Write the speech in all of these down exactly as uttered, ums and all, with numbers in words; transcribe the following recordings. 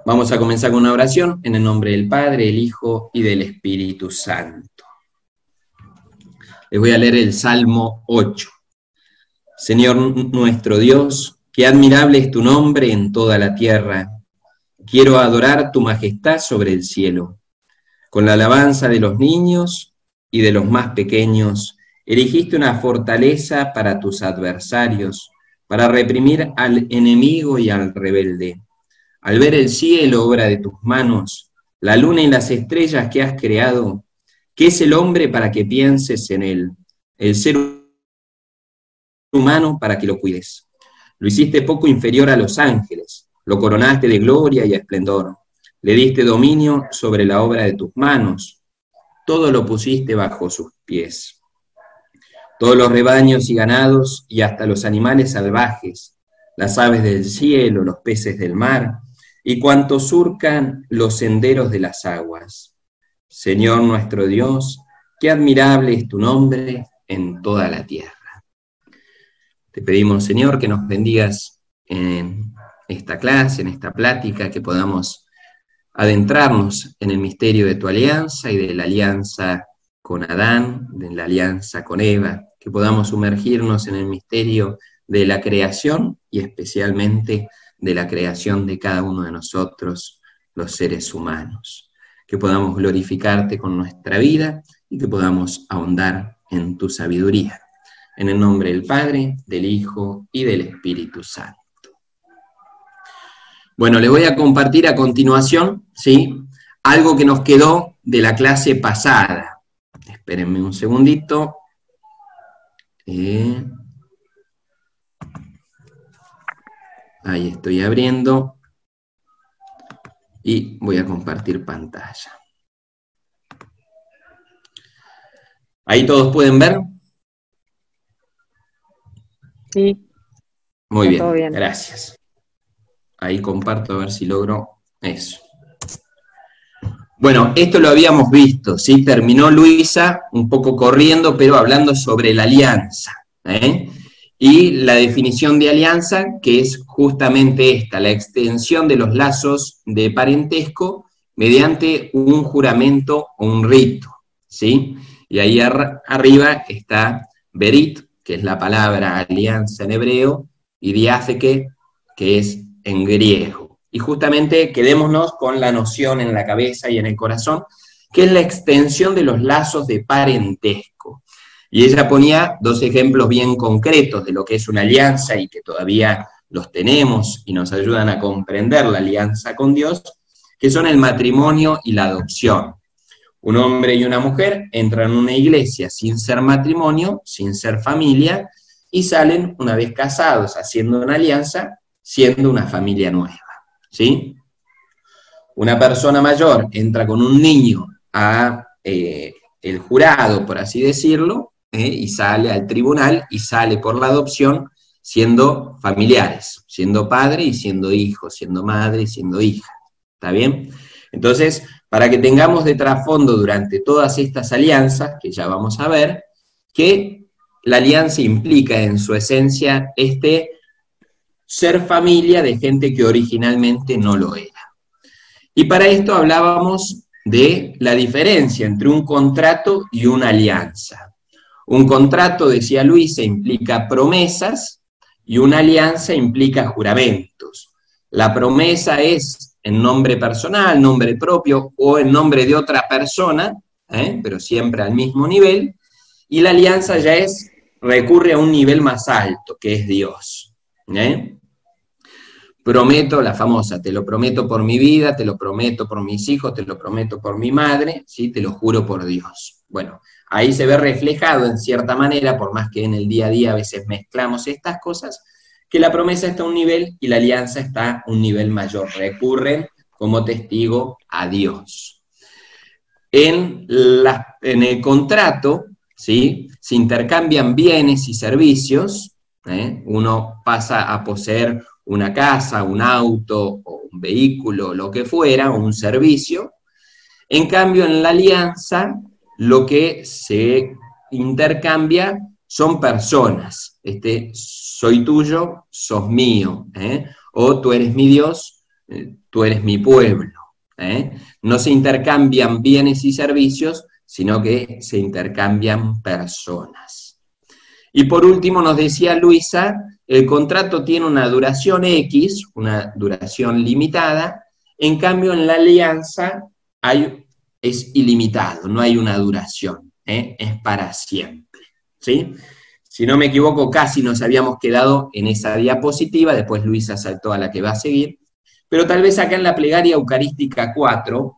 Vamos a comenzar con una oración en el nombre del Padre, del Hijo y del Espíritu Santo. Les voy a leer el Salmo ocho. Señor nuestro Dios, qué admirable es tu nombre en toda la tierra. Quiero adorar tu majestad sobre el cielo. Con la alabanza de los niños y de los más pequeños, erigiste una fortaleza para tus adversarios, para reprimir al enemigo y al rebelde. Al ver el cielo, obra de tus manos, la luna y las estrellas que has creado, ¿qué es el hombre para que pienses en él? El ser humano para que lo cuides. Lo hiciste poco inferior a los ángeles, lo coronaste de gloria y esplendor, le diste dominio sobre la obra de tus manos, todo lo pusiste bajo sus pies. Todos los rebaños y ganados y hasta los animales salvajes, las aves del cielo, los peces del mar, y cuantos surcan los senderos de las aguas. Señor nuestro Dios, qué admirable es tu nombre en toda la tierra. Te pedimos, Señor, que nos bendigas en esta clase, en esta plática, que podamos adentrarnos en el misterio de tu alianza y de la alianza con Adán, de la alianza con Eva, que podamos sumergirnos en el misterio de la creación y especialmente de la creación de cada uno de nosotros, los seres humanos. Que podamos glorificarte con nuestra vida y que podamos ahondar en tu sabiduría. En el nombre del Padre, del Hijo y del Espíritu Santo. Bueno, les voy a compartir a continuación, ¿sí?, algo que nos quedó de la clase pasada. Espérenme un segundito. Eh... Ahí estoy abriendo y voy a compartir pantalla. ¿Ahí todos pueden ver? Sí. Muy bien, bien, gracias. Ahí comparto a ver si logro eso. Bueno, esto lo habíamos visto, ¿sí? Terminó Luisa un poco corriendo, pero hablando sobre la alianza, ¿eh? Y la definición de alianza, que es justamente esta, la extensión de los lazos de parentesco mediante un juramento o un rito, ¿sí? Y ahí ar arriba está berit, que es la palabra alianza en hebreo, y diátheke, que es en griego. Y justamente quedémonos con la noción en la cabeza y en el corazón, que es la extensión de los lazos de parentesco. Y ella ponía dos ejemplos bien concretos de lo que es una alianza y que todavía los tenemos y nos ayudan a comprender la alianza con Dios, que son el matrimonio y la adopción. Un hombre y una mujer entran en una iglesia sin ser matrimonio, sin ser familia, y salen una vez casados, haciendo una alianza, siendo una familia nueva, ¿sí? Una persona mayor entra con un niño a eh, el jurado, por así decirlo, eh, y sale al tribunal y sale por la adopción siendo familiares, siendo padre y siendo hijo, siendo madre y siendo hija, ¿está bien? Entonces, para que tengamos de trasfondo durante todas estas alianzas, que ya vamos a ver, que la alianza implica en su esencia este ser familia de gente que originalmente no lo era. Y para esto hablábamos de la diferencia entre un contrato y una alianza. Un contrato, decía Luisa, implica promesas y una alianza implica juramentos. La promesa es en nombre personal, nombre propio o en nombre de otra persona, ¿eh? pero siempre al mismo nivel, y la alianza ya es, recurre a un nivel más alto, que es Dios. ¿eh? Prometo, la famosa, te lo prometo por mi vida, te lo prometo por mis hijos, te lo prometo por mi madre, ¿sí? Te lo juro por Dios. Bueno, ahí se ve reflejado en cierta manera, por más que en el día a día a veces mezclamos estas cosas, que la promesa está a un nivel y la alianza está a un nivel mayor. Recurren como testigo a Dios. En, la, en el contrato, ¿sí? Se intercambian bienes y servicios, ¿eh? Uno pasa a poseer una casa, un auto, o un vehículo, lo que fuera, o un servicio. En cambio, en la alianza, lo que se intercambia son personas. Este, soy tuyo, sos mío, ¿eh? O tú eres mi Dios, eh, tú eres mi pueblo. ¿eh? No se intercambian bienes y servicios, sino que se intercambian personas. Y por último nos decía Luisa, el contrato tiene una duración X, una duración limitada, en cambio en la alianza hay, es ilimitado, no hay una duración, ¿eh? es para siempre. ¿sí? Si no me equivoco, casi nos habíamos quedado en esa diapositiva, después Luisa saltó a la que va a seguir, pero tal vez acá en la plegaria eucarística cuatro,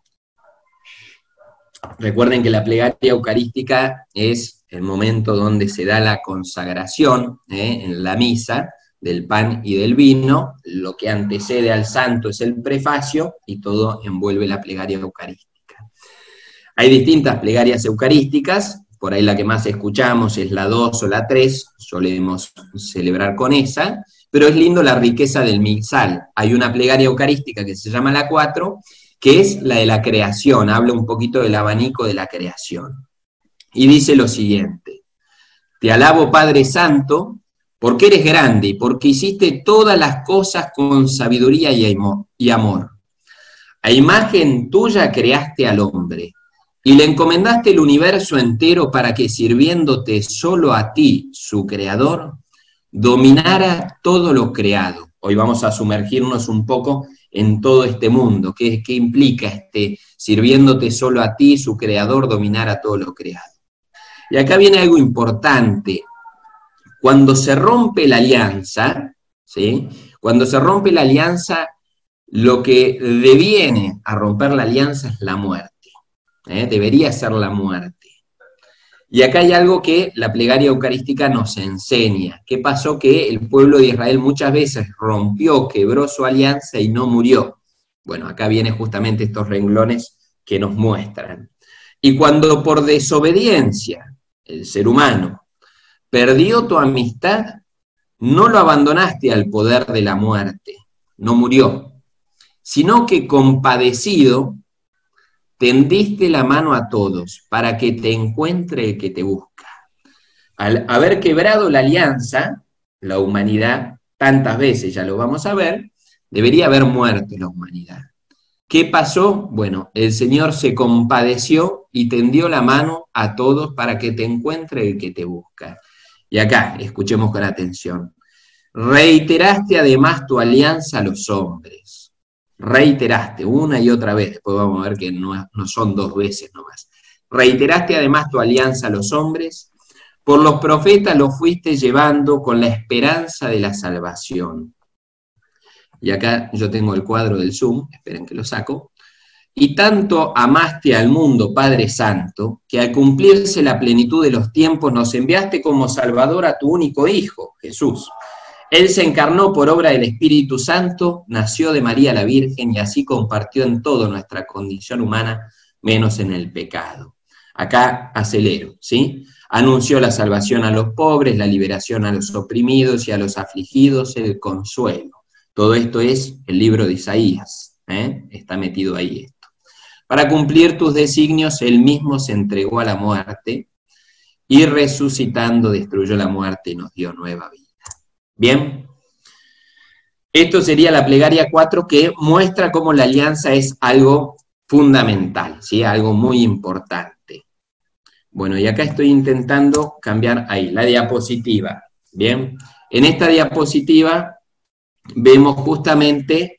recuerden que la plegaria eucarística es el momento donde se da la consagración ¿eh? en la misa del pan y del vino, lo que antecede al santo es el prefacio y todo envuelve la plegaria eucarística. Hay distintas plegarias eucarísticas, por ahí la que más escuchamos es la dos o la tres, solemos celebrar con esa, pero es lindo la riqueza del misal. Hay una plegaria eucarística que se llama la cuatro, que es la de la creación, habla un poquito del abanico de la creación. Y dice lo siguiente: te alabo, Padre Santo, porque eres grande y porque hiciste todas las cosas con sabiduría y amor. A imagen tuya creaste al hombre, y le encomendaste el universo entero para que, sirviéndote solo a ti, su creador, dominara todo lo creado. Hoy vamos a sumergirnos un poco en todo este mundo. ¿Qué, qué implica este sirviéndote solo a ti, su creador, dominara todo lo creado? Y acá viene algo importante. Cuando se rompe la alianza, ¿sí? Cuando se rompe la alianza, lo que deviene a romper la alianza es la muerte. ¿eh? Debería ser la muerte. Y acá hay algo que la plegaria eucarística nos enseña. ¿Qué pasó? Que el pueblo de Israel muchas veces rompió, quebró su alianza y no murió. Bueno, acá vienen justamente estos renglones que nos muestran. Y cuando por desobediencia el ser humano perdió tu amistad, no lo abandonaste al poder de la muerte, no murió, sino que compadecido tendiste la mano a todos para que te encuentre el que te busca. Al haber quebrado la alianza, la humanidad, tantas veces, ya lo vamos a ver, debería haber muerto la humanidad. ¿Qué pasó? Bueno, el Señor se compadeció y tendió la mano a todos para que te encuentre el que te busca. Y acá, escuchemos con atención. Reiteraste además tu alianza a los hombres. Reiteraste una y otra vez, después vamos a ver que no, no son dos veces nomás. Reiteraste además tu alianza a los hombres, por los profetas los fuiste llevando con la esperanza de la salvación. Y acá yo tengo el cuadro del Zoom, esperen que lo saco. Y tanto amaste al mundo, Padre Santo, que al cumplirse la plenitud de los tiempos nos enviaste como Salvador a tu único Hijo, Jesús. Él se encarnó por obra del Espíritu Santo, nació de María la Virgen y así compartió en todo nuestra condición humana, menos en el pecado. Acá acelero, ¿sí? Anunció la salvación a los pobres, la liberación a los oprimidos y a los afligidos, el consuelo. Todo esto es el libro de Isaías, ¿eh? Está metido ahí esto. Para cumplir tus designios, él mismo se entregó a la muerte y resucitando destruyó la muerte y nos dio nueva vida. Bien, esto sería la plegaria cuatro, que muestra cómo la alianza es algo fundamental, ¿sí? Algo muy importante. Bueno, y acá estoy intentando cambiar ahí, la diapositiva. Bien, en esta diapositiva vemos justamente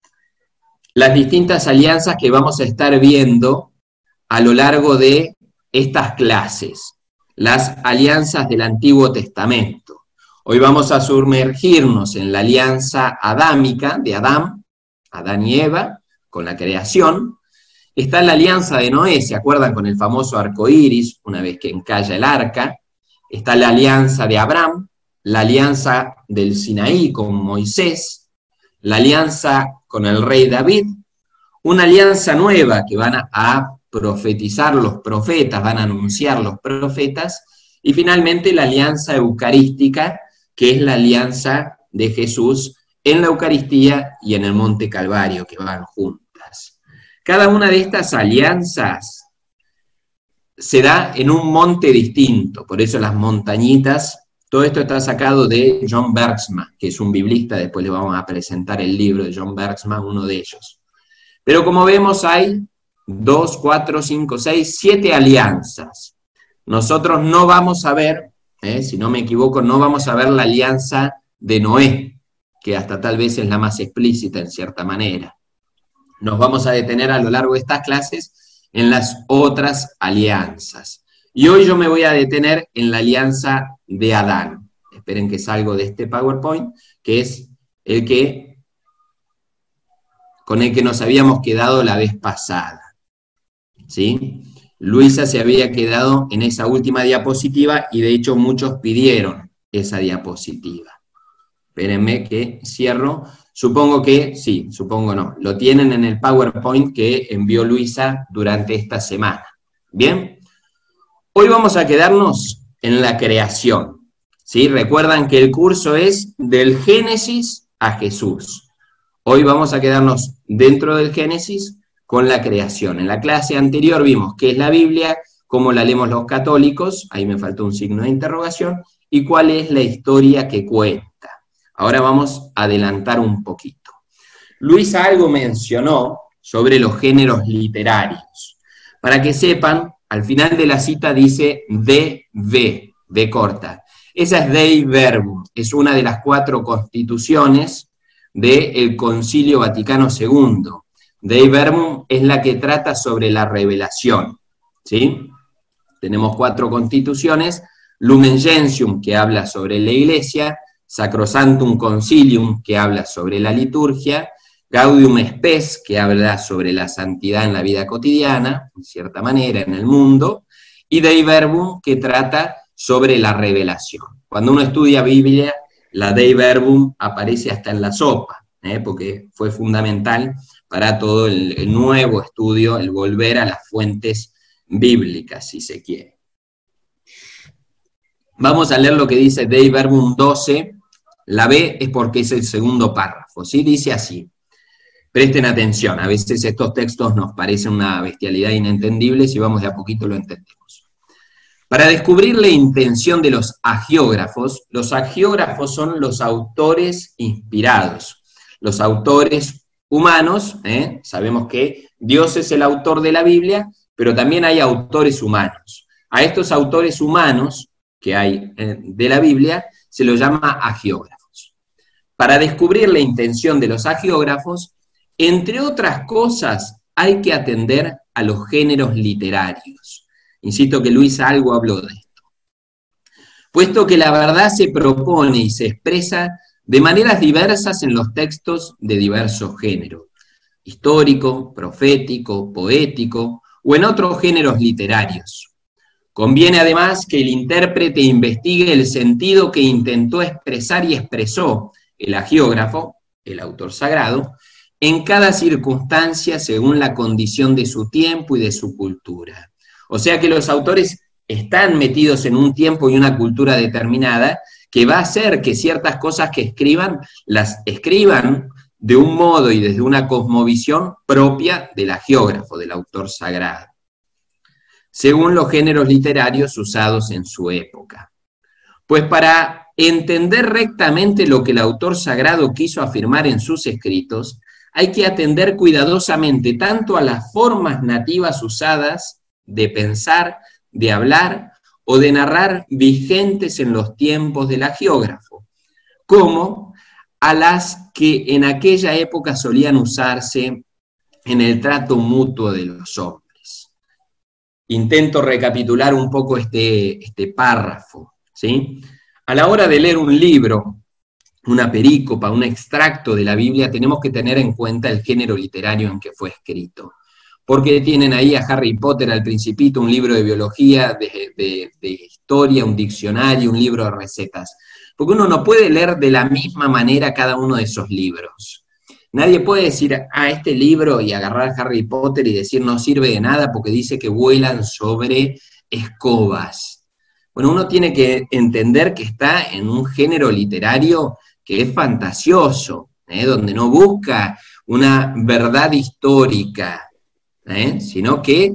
las distintas alianzas que vamos a estar viendo a lo largo de estas clases, las alianzas del Antiguo Testamento. Hoy vamos a sumergirnos en la alianza adámica de Adán, Adán y Eva, con la creación. Está la alianza de Noé, ¿se acuerdan? Con el famoso arco iris, una vez que encalla el arca. Está la alianza de Abraham, la alianza del Sinaí con Moisés, la alianza con el rey David, una alianza nueva que van a, a profetizar los profetas, van a anunciar los profetas, y finalmente la alianza eucarística, que es la alianza de Jesús en la Eucaristía y en el Monte Calvario, que van juntas. Cada una de estas alianzas se da en un monte distinto, por eso las montañitas Todo esto está sacado de John Bergsma, que es un biblista, después le vamos a presentar el libro de John Bergsma, uno de ellos. Pero como vemos hay dos, cuatro, cinco, seis, siete alianzas. Nosotros no vamos a ver, eh, si no me equivoco, no vamos a ver la alianza de Noé, que hasta tal vez es la más explícita en cierta manera. Nos vamos a detener a lo largo de estas clases en las otras alianzas. Y hoy yo me voy a detener en la alianza de Adán. Esperen que salgo de este PowerPoint, que es el que, con el que nos habíamos quedado la vez pasada. ¿Sí? Luisa se había quedado en esa última diapositiva y de hecho muchos pidieron esa diapositiva. Espérenme que cierro. Supongo que, sí, supongo no, lo tienen en el PowerPoint que envió Luisa durante esta semana. ¿Bien? Hoy vamos a quedarnos en la creación, ¿sí? Recuerdan que el curso es del Génesis a Jesús. Hoy vamos a quedarnos dentro del Génesis con la creación. En la clase anterior vimos qué es la Biblia, cómo la leemos los católicos, ahí me faltó un signo de interrogación, y cuál es la historia que cuenta. Ahora vamos a adelantar un poquito. Luisa algo mencionó sobre los géneros literarios. Para que sepan, al final de la cita dice de ve, ve corta. Esa es Dei Verbum, es una de las cuatro constituciones del Concilio Vaticano segundo. Dei Verbum es la que trata sobre la revelación, ¿sí? Tenemos cuatro constituciones, Lumen Gentium, que habla sobre la Iglesia, Sacrosanctum Concilium, que habla sobre la liturgia, Gaudium Spes, que habla sobre la santidad en la vida cotidiana, en cierta manera, en el mundo, y Dei Verbum, que trata sobre la revelación. Cuando uno estudia Biblia, la Dei Verbum aparece hasta en la sopa, ¿eh? Porque fue fundamental para todo el, el nuevo estudio, el volver a las fuentes bíblicas, si se quiere. Vamos a leer lo que dice Dei Verbum doce, la B es porque es el segundo párrafo, ¿sí? Dice así. Presten atención, a veces estos textos nos parecen una bestialidad inentendible, si vamos de a poquito lo entendemos. Para descubrir la intención de los agiógrafos, los agiógrafos son los autores inspirados, los autores humanos, ¿eh? Sabemos que Dios es el autor de la Biblia, pero también hay autores humanos. A estos autores humanos que hay eh, de la Biblia se los llama agiógrafos. Para descubrir la intención de los agiógrafos, entre otras cosas, hay que atender a los géneros literarios. Insisto que Luisa algo habló de esto. Puesto que la verdad se propone y se expresa de maneras diversas en los textos de diversos géneros, histórico, profético, poético, o en otros géneros literarios. Conviene además que el intérprete investigue el sentido que intentó expresar y expresó el agiógrafo, el autor sagrado, en cada circunstancia según la condición de su tiempo y de su cultura. O sea que los autores están metidos en un tiempo y una cultura determinada que va a hacer que ciertas cosas que escriban, las escriban de un modo y desde una cosmovisión propia del agiógrafo, del autor sagrado, según los géneros literarios usados en su época. Pues para entender rectamente lo que el autor sagrado quiso afirmar en sus escritos, hay que atender cuidadosamente tanto a las formas nativas usadas de pensar, de hablar o de narrar vigentes en los tiempos del agiógrafo, como a las que en aquella época solían usarse en el trato mutuo de los hombres. Intento recapitular un poco este, este párrafo, ¿sí? A la hora de leer un libro, una perícopa, un extracto de la Biblia, tenemos que tener en cuenta el género literario en que fue escrito. Porque tienen ahí a Harry Potter, al Principito, un libro de biología, de, de, de historia, un diccionario, un libro de recetas. Porque uno no puede leer de la misma manera cada uno de esos libros. Nadie puede decir, ah, este libro, y agarrar Harry Potter y decir no sirve de nada porque dice que vuelan sobre escobas. Bueno, uno tiene que entender que está en un género literario que es fantasioso, ¿eh? Donde no busca una verdad histórica, ¿eh? Sino que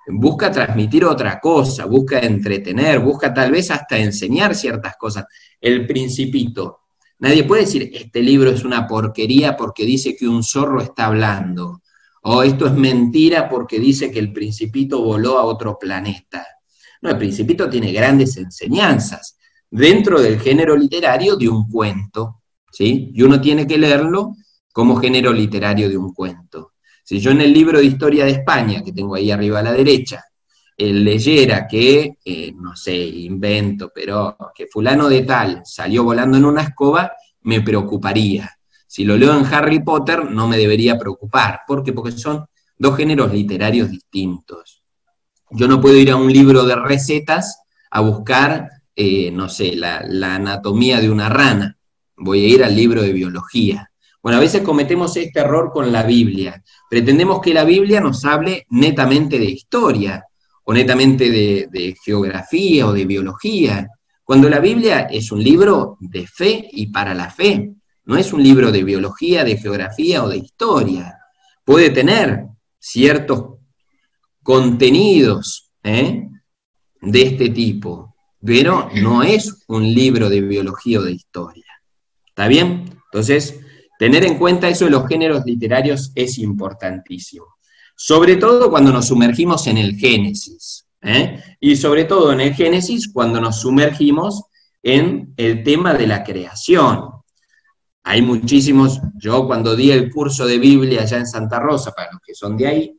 busca transmitir otra cosa, busca entretener, busca tal vez hasta enseñar ciertas cosas. El Principito. Nadie puede decir, este libro es una porquería porque dice que un zorro está hablando, o esto es mentira porque dice que el Principito voló a otro planeta. No, el Principito tiene grandes enseñanzas dentro del género literario de un cuento, ¿sí? Y uno tiene que leerlo como género literario de un cuento. Si yo en el libro de Historia de España, que tengo ahí arriba a la derecha, eh, leyera que, eh, no sé, invento, pero que fulano de tal salió volando en una escoba, me preocuparía. Si lo leo en Harry Potter, no me debería preocupar. ¿Por qué? Porque son dos géneros literarios distintos. Yo no puedo ir a un libro de recetas a buscar, eh, no sé, la, la anatomía de una rana. Voy a ir al libro de biología. Bueno, a veces cometemos este error con la Biblia. Pretendemos que la Biblia nos hable netamente de historia, o netamente de, de geografía o de biología, cuando la Biblia es un libro de fe y para la fe. No es un libro de biología, de geografía o de historia. Puede tener ciertos contenidos ¿eh? de este tipo, pero no es un libro de biología o de historia. ¿Está bien? Entonces, tener en cuenta eso de los géneros literarios es importantísimo. Sobre todo cuando nos sumergimos en el Génesis. ¿eh? Y sobre todo en el Génesis cuando nos sumergimos en el tema de la creación. Hay muchísimos, yo cuando di el curso de Biblia allá en Santa Rosa, para los que son de ahí,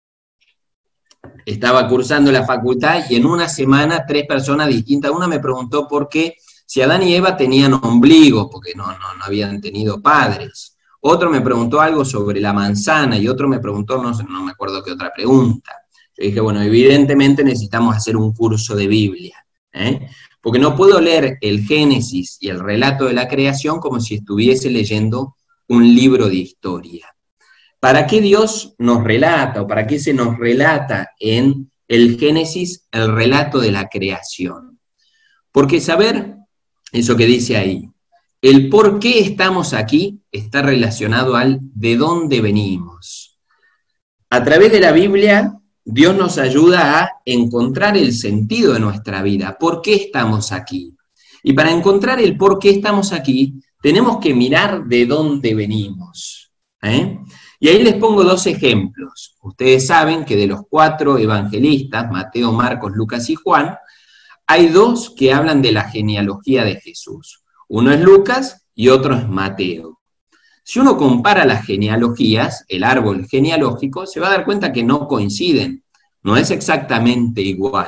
estaba cursando la facultad y en una semana tres personas distintas, una me preguntó por qué, si Adán y Eva tenían ombligo, porque no, no, no habían tenido padres. Otro me preguntó algo sobre la manzana y otro me preguntó, no, no me acuerdo qué otra pregunta. Yo dije, bueno, evidentemente necesitamos hacer un curso de Biblia, ¿eh? Porque no puedo leer el Génesis y el relato de la creación como si estuviese leyendo un libro de historia. ¿Para qué Dios nos relata o para qué se nos relata en el Génesis el relato de la creación? Porque saber eso que dice ahí, el por qué estamos aquí está relacionado al de dónde venimos. A través de la Biblia, Dios nos ayuda a encontrar el sentido de nuestra vida. ¿Por qué estamos aquí? Y para encontrar el por qué estamos aquí, tenemos que mirar de dónde venimos. ¿eh? Y ahí les pongo dos ejemplos. Ustedes saben que de los cuatro evangelistas, Mateo, Marcos, Lucas y Juan, hay dos que hablan de la genealogía de Jesús. Uno es Lucas y otro es Mateo. Si uno compara las genealogías, el árbol genealógico, se va a dar cuenta que no coinciden, no es exactamente igual.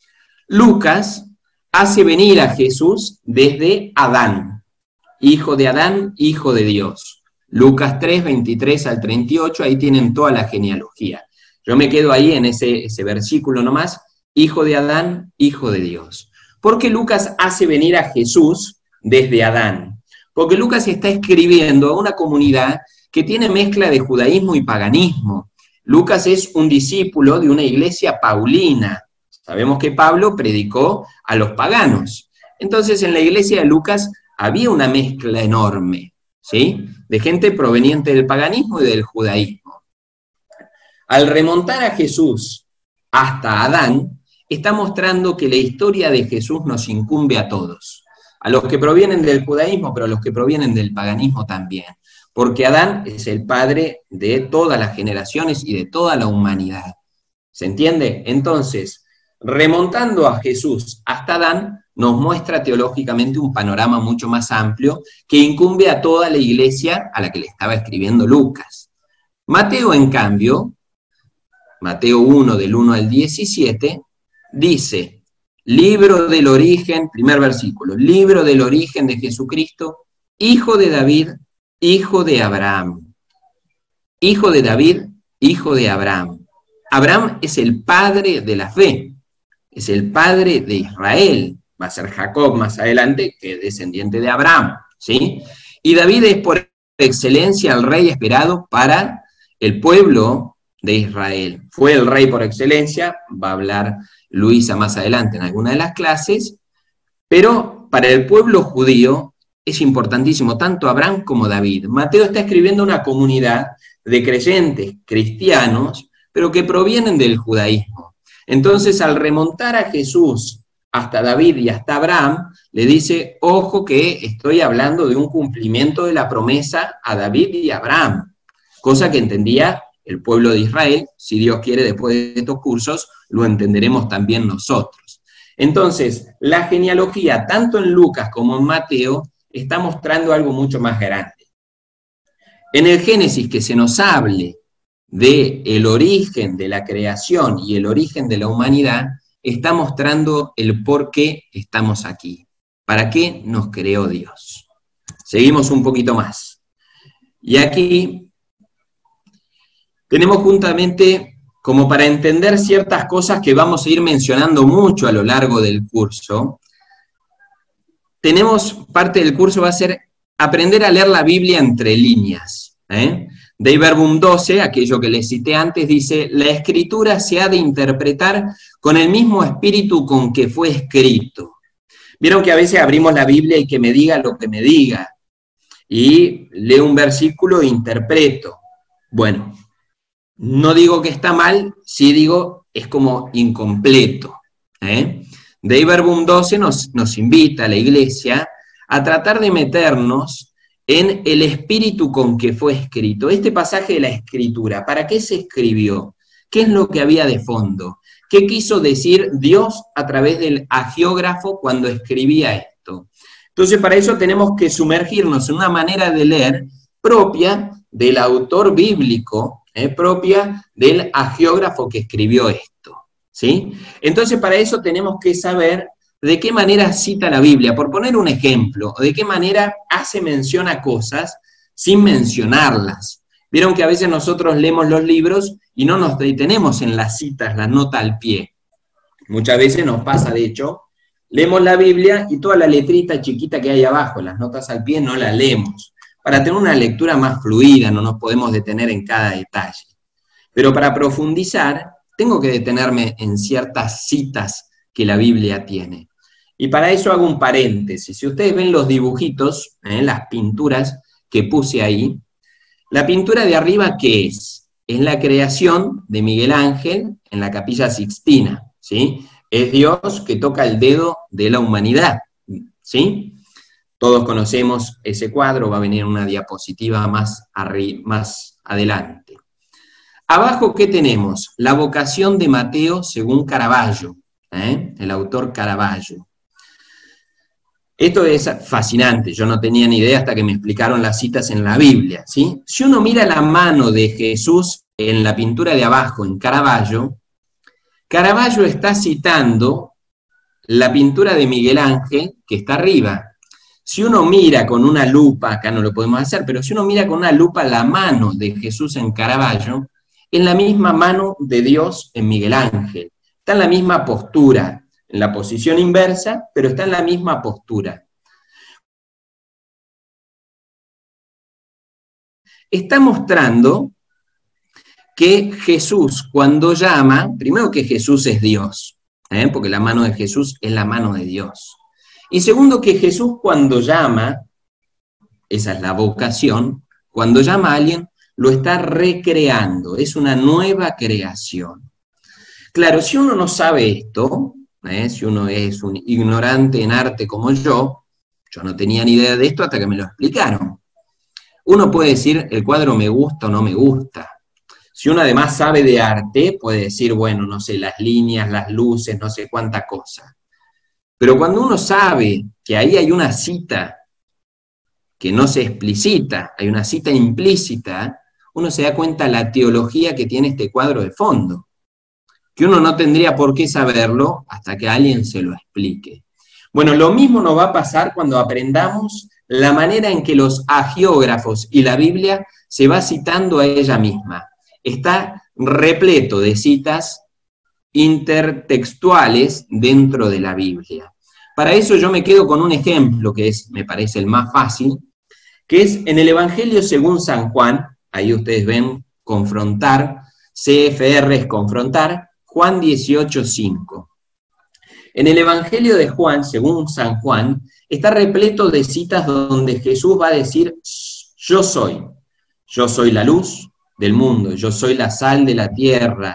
Lucas hace venir a Jesús desde Adán, hijo de Adán, hijo de Dios. Lucas tres, veintitrés al treinta y ocho, ahí tienen toda la genealogía. Yo me quedo ahí en ese, ese versículo nomás, hijo de Adán, hijo de Dios. ¿Por qué Lucas hace venir a Jesús desde Adán? Porque Lucas está escribiendo a una comunidad que tiene mezcla de judaísmo y paganismo. Lucas es un discípulo de una iglesia paulina. Sabemos que Pablo predicó a los paganos. Entonces en la iglesia de Lucas había una mezcla enorme, ¿sí? De gente proveniente del paganismo y del judaísmo. Al remontar a Jesús hasta Adán, está mostrando que la historia de Jesús nos incumbe a todos. A los que provienen del judaísmo, pero a los que provienen del paganismo también. Porque Adán es el padre de todas las generaciones y de toda la humanidad. ¿Se entiende? Entonces, remontando a Jesús hasta Adán, nos muestra teológicamente un panorama mucho más amplio que incumbe a toda la iglesia a la que le estaba escribiendo Lucas. Mateo, en cambio, Mateo uno, del uno al diecisiete, dice... Libro del origen, primer versículo, libro del origen de Jesucristo, hijo de David, hijo de Abraham. Hijo de David, hijo de Abraham. Abraham es el padre de la fe, es el padre de Israel. Va a ser Jacob más adelante, que es descendiente de Abraham, ¿sí? Y David es por excelencia el rey esperado para el pueblo de Israel. Fue el rey por excelencia, va a hablar Luisa más adelante en alguna de las clases, pero para el pueblo judío es importantísimo tanto Abraham como David. Mateo está escribiendo una comunidad de creyentes cristianos, pero que provienen del judaísmo. Entonces, al remontar a Jesús hasta David y hasta Abraham, le dice, ojo que estoy hablando de un cumplimiento de la promesa a David y a Abraham, cosa que entendía el pueblo de Israel. Si Dios quiere, después de estos cursos, lo entenderemos también nosotros. Entonces, la genealogía, tanto en Lucas como en Mateo, está mostrando algo mucho más grande. En el Génesis, que se nos hable del origen de la creación y el origen de la humanidad, está mostrando el por qué estamos aquí. ¿Para qué nos creó Dios? Seguimos un poquito más. Y aquí tenemos juntamente, como para entender ciertas cosas que vamos a ir mencionando mucho a lo largo del curso, tenemos, parte del curso va a ser aprender a leer la Biblia entre líneas. ¿eh? Dei Verbum doce, aquello que les cité antes, dice, la Escritura se ha de interpretar con el mismo espíritu con que fue escrito. Vieron que a veces abrimos la Biblia y que me diga lo que me diga, y leo un versículo e interpreto. Bueno, no digo que está mal, sí digo, es como incompleto. ¿eh? Dei Verbum doce nos, nos invita a la Iglesia a tratar de meternos en el espíritu con que fue escrito. Este pasaje de la Escritura, ¿para qué se escribió? ¿Qué es lo que había de fondo? ¿Qué quiso decir Dios a través del agiógrafo cuando escribía esto? Entonces, para eso tenemos que sumergirnos en una manera de leer propia del autor bíblico, eh, propia del agiógrafo que escribió esto, ¿sí? Entonces, para eso tenemos que saber de qué manera cita la Biblia, por poner un ejemplo, o de qué manera hace mención a cosas sin mencionarlas. Vieron que a veces nosotros leemos los libros y no nos detenemos en las citas, las notas al pie. Muchas veces nos pasa, de hecho, leemos la Biblia y toda la letrita chiquita que hay abajo, las notas al pie, no la leemos. Para tener una lectura más fluida, no nos podemos detener en cada detalle. Pero para profundizar, tengo que detenerme en ciertas citas que la Biblia tiene. Y para eso hago un paréntesis. Si ustedes ven los dibujitos, ¿eh? las pinturas que puse ahí, la pintura de arriba, ¿qué es? Es la creación de Miguel Ángel en la Capilla Sixtina, ¿sí? Es Dios que toca el dedo de la humanidad, ¿sí? Todos conocemos ese cuadro, va a venir una diapositiva más, más adelante. Abajo, ¿qué tenemos? La vocación de Mateo según Caravaggio, ¿eh? el autor Caravaggio. Esto es fascinante, yo no tenía ni idea hasta que me explicaron las citas en la Biblia, ¿sí? Si uno mira la mano de Jesús en la pintura de abajo, en Caravaggio, Caravaggio está citando la pintura de Miguel Ángel, que está arriba. Si uno mira con una lupa, acá no lo podemos hacer, pero si uno mira con una lupa la mano de Jesús en Caravaggio, es la misma mano de Dios en Miguel Ángel. Está en la misma postura, en la posición inversa, pero está en la misma postura. Está mostrando que Jesús, cuando llama, primero que Jesús es Dios, ¿eh? porque la mano de Jesús es la mano de Dios. Y segundo, que Jesús cuando llama, esa es la vocación, cuando llama a alguien, lo está recreando, es una nueva creación. Claro, si uno no sabe esto, ¿eh? si uno es un ignorante en arte como yo, yo no tenía ni idea de esto hasta que me lo explicaron. Uno puede decir, el cuadro me gusta o no me gusta. Si uno además sabe de arte, puede decir, bueno, no sé, las líneas, las luces, no sé cuánta cosa. Pero cuando uno sabe que ahí hay una cita que no se explicita, hay una cita implícita, uno se da cuenta de la teología que tiene este cuadro de fondo, que uno no tendría por qué saberlo hasta que alguien se lo explique. Bueno, lo mismo nos va a pasar cuando aprendamos la manera en que los agiógrafos y la Biblia se va citando a ella misma. Está repleto de citas intertextuales dentro de la Biblia. Para eso yo me quedo con un ejemplo que es, me parece, el más fácil, que es en el Evangelio según San Juan, ahí ustedes ven confrontar, C F R es confrontar, Juan dieciocho, cinco. En el Evangelio de Juan, según San Juan, está repleto de citas donde Jesús va a decir, yo soy, yo soy la luz del mundo, yo soy la sal de la tierra,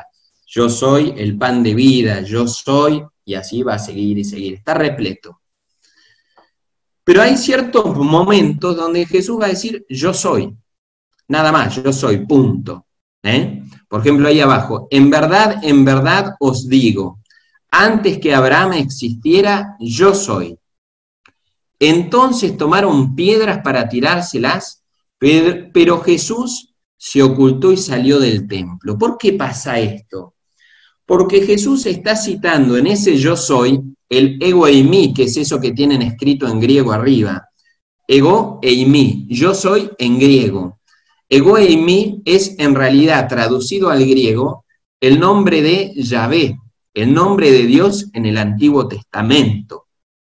yo soy el pan de vida, yo soy, y así va a seguir y seguir, está repleto. Pero hay ciertos momentos donde Jesús va a decir, yo soy, nada más, yo soy, punto. ¿Eh? Por ejemplo, ahí abajo, en verdad, en verdad os digo, antes que Abraham existiera, yo soy. Entonces tomaron piedras para tirárselas, pero Jesús se ocultó y salió del templo. ¿Por qué pasa esto? Porque Jesús está citando en ese yo soy, el ego eimi, que es eso que tienen escrito en griego arriba. Ego eimi, yo soy en griego. Ego eimi es en realidad traducido al griego el nombre de Yahvé, el nombre de Dios en el Antiguo Testamento.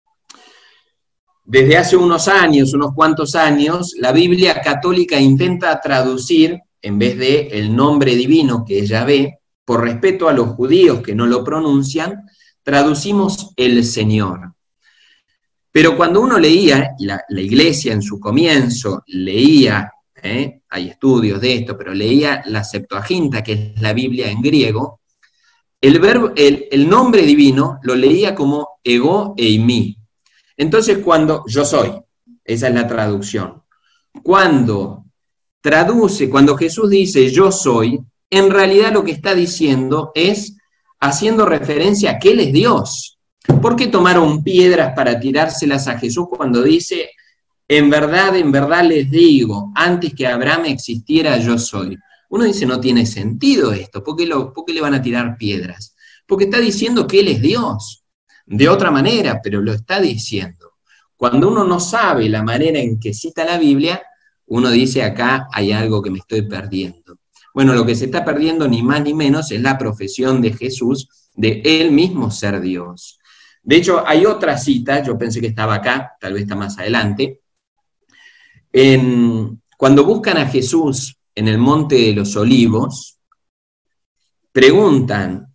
Desde hace unos años, unos cuantos años, la Biblia católica intenta traducir, en vez de el nombre divino que es Yahvé, por respeto a los judíos que no lo pronuncian, traducimos el Señor. Pero cuando uno leía, y la, la iglesia en su comienzo leía, ¿eh? Hay estudios de esto, pero leía la Septuaginta, que es la Biblia en griego, el, verbo, el, el nombre divino lo leía como ego eimi. Entonces cuando, yo soy, esa es la traducción. Cuando traduce, cuando Jesús dice yo soy, en realidad lo que está diciendo es haciendo referencia a que Él es Dios. ¿Por qué tomaron piedras para tirárselas a Jesús cuando dice, en verdad, en verdad les digo, antes que Abraham existiera yo soy? Uno dice, no tiene sentido esto, ¿por qué, lo, ¿por qué le van a tirar piedras? Porque está diciendo que Él es Dios. De otra manera, pero lo está diciendo. Cuando uno no sabe la manera en que cita la Biblia, uno dice, acá hay algo que me estoy perdiendo. Bueno, lo que se está perdiendo ni más ni menos es la profesión de Jesús, de Él mismo ser Dios. De hecho, hay otra cita, yo pensé que estaba acá, tal vez está más adelante. En, cuando buscan a Jesús en el Monte de los Olivos, preguntan,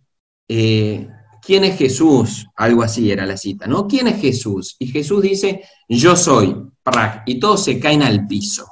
eh, ¿quién es Jesús? Algo así era la cita, ¿no? ¿Quién es Jesús? Y Jesús dice, yo soy, y todos se caen al piso.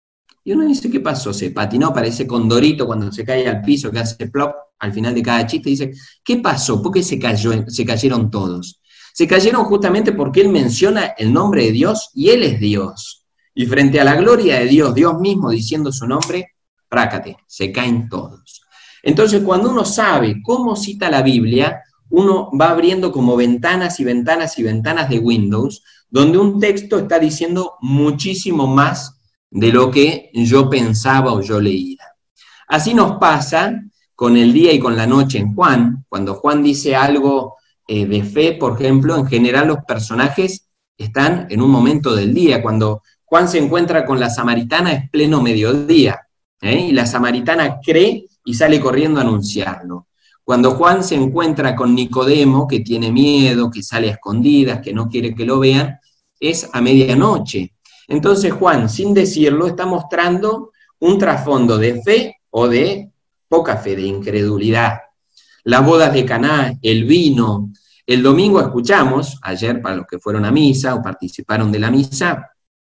Y uno dice, ¿qué pasó? Se patinó, parece Condorito cuando se cae al piso, que hace plop al final de cada chiste, dice, ¿qué pasó? ¿Por qué se, cayó, se cayeron todos? Se cayeron justamente porque él menciona el nombre de Dios y él es Dios. Y frente a la gloria de Dios, Dios mismo diciendo su nombre, prácate, se caen todos. Entonces, cuando uno sabe cómo cita la Biblia, uno va abriendo como ventanas y ventanas y ventanas de Windows, donde un texto está diciendo muchísimo más de lo que yo pensaba o yo leía. Así nos pasa con el día y con la noche en Juan. Cuando Juan dice algo eh, de fe, por ejemplo, en general los personajes están en un momento del día. Cuando Juan se encuentra con la samaritana es pleno mediodía, ¿eh? Y la samaritana cree y sale corriendo a anunciarlo. Cuando Juan se encuentra con Nicodemo, que tiene miedo, que sale a escondidas, que no quiere que lo vean, es a medianoche. Entonces Juan, sin decirlo, está mostrando un trasfondo de fe o de poca fe, de incredulidad. Las bodas de Caná, el vino. El domingo escuchamos, ayer para los que fueron a misa o participaron de la misa,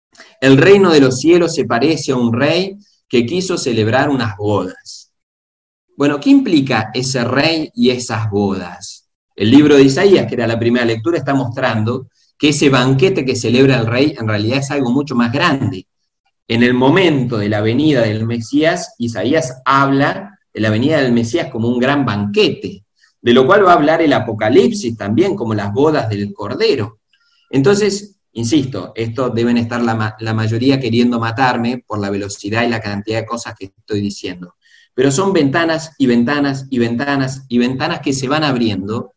el reino de los cielos se parece a un rey que quiso celebrar unas bodas. Bueno, ¿qué implica ese rey y esas bodas? El libro de Isaías, que era la primera lectura, está mostrando que ese banquete que celebra el rey en realidad es algo mucho más grande. En el momento de la venida del Mesías, Isaías habla de la venida del Mesías como un gran banquete, de lo cual va a hablar el Apocalipsis también, como las bodas del Cordero. Entonces, insisto, esto deben estar la, la mayoría queriendo matarme por la velocidad y la cantidad de cosas que estoy diciendo. Pero son ventanas y ventanas y ventanas y ventanas que se van abriendo,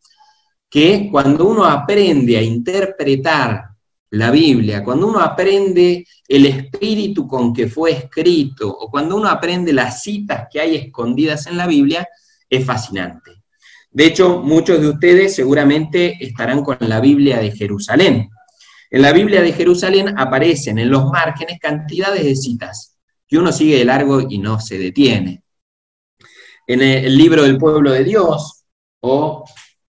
que cuando uno aprende a interpretar la Biblia, cuando uno aprende el espíritu con que fue escrito, o cuando uno aprende las citas que hay escondidas en la Biblia, es fascinante. De hecho, muchos de ustedes seguramente estarán con la Biblia de Jerusalén. En la Biblia de Jerusalén aparecen en los márgenes cantidades de citas, que uno sigue de largo y no se detiene. En el libro del pueblo de Dios, o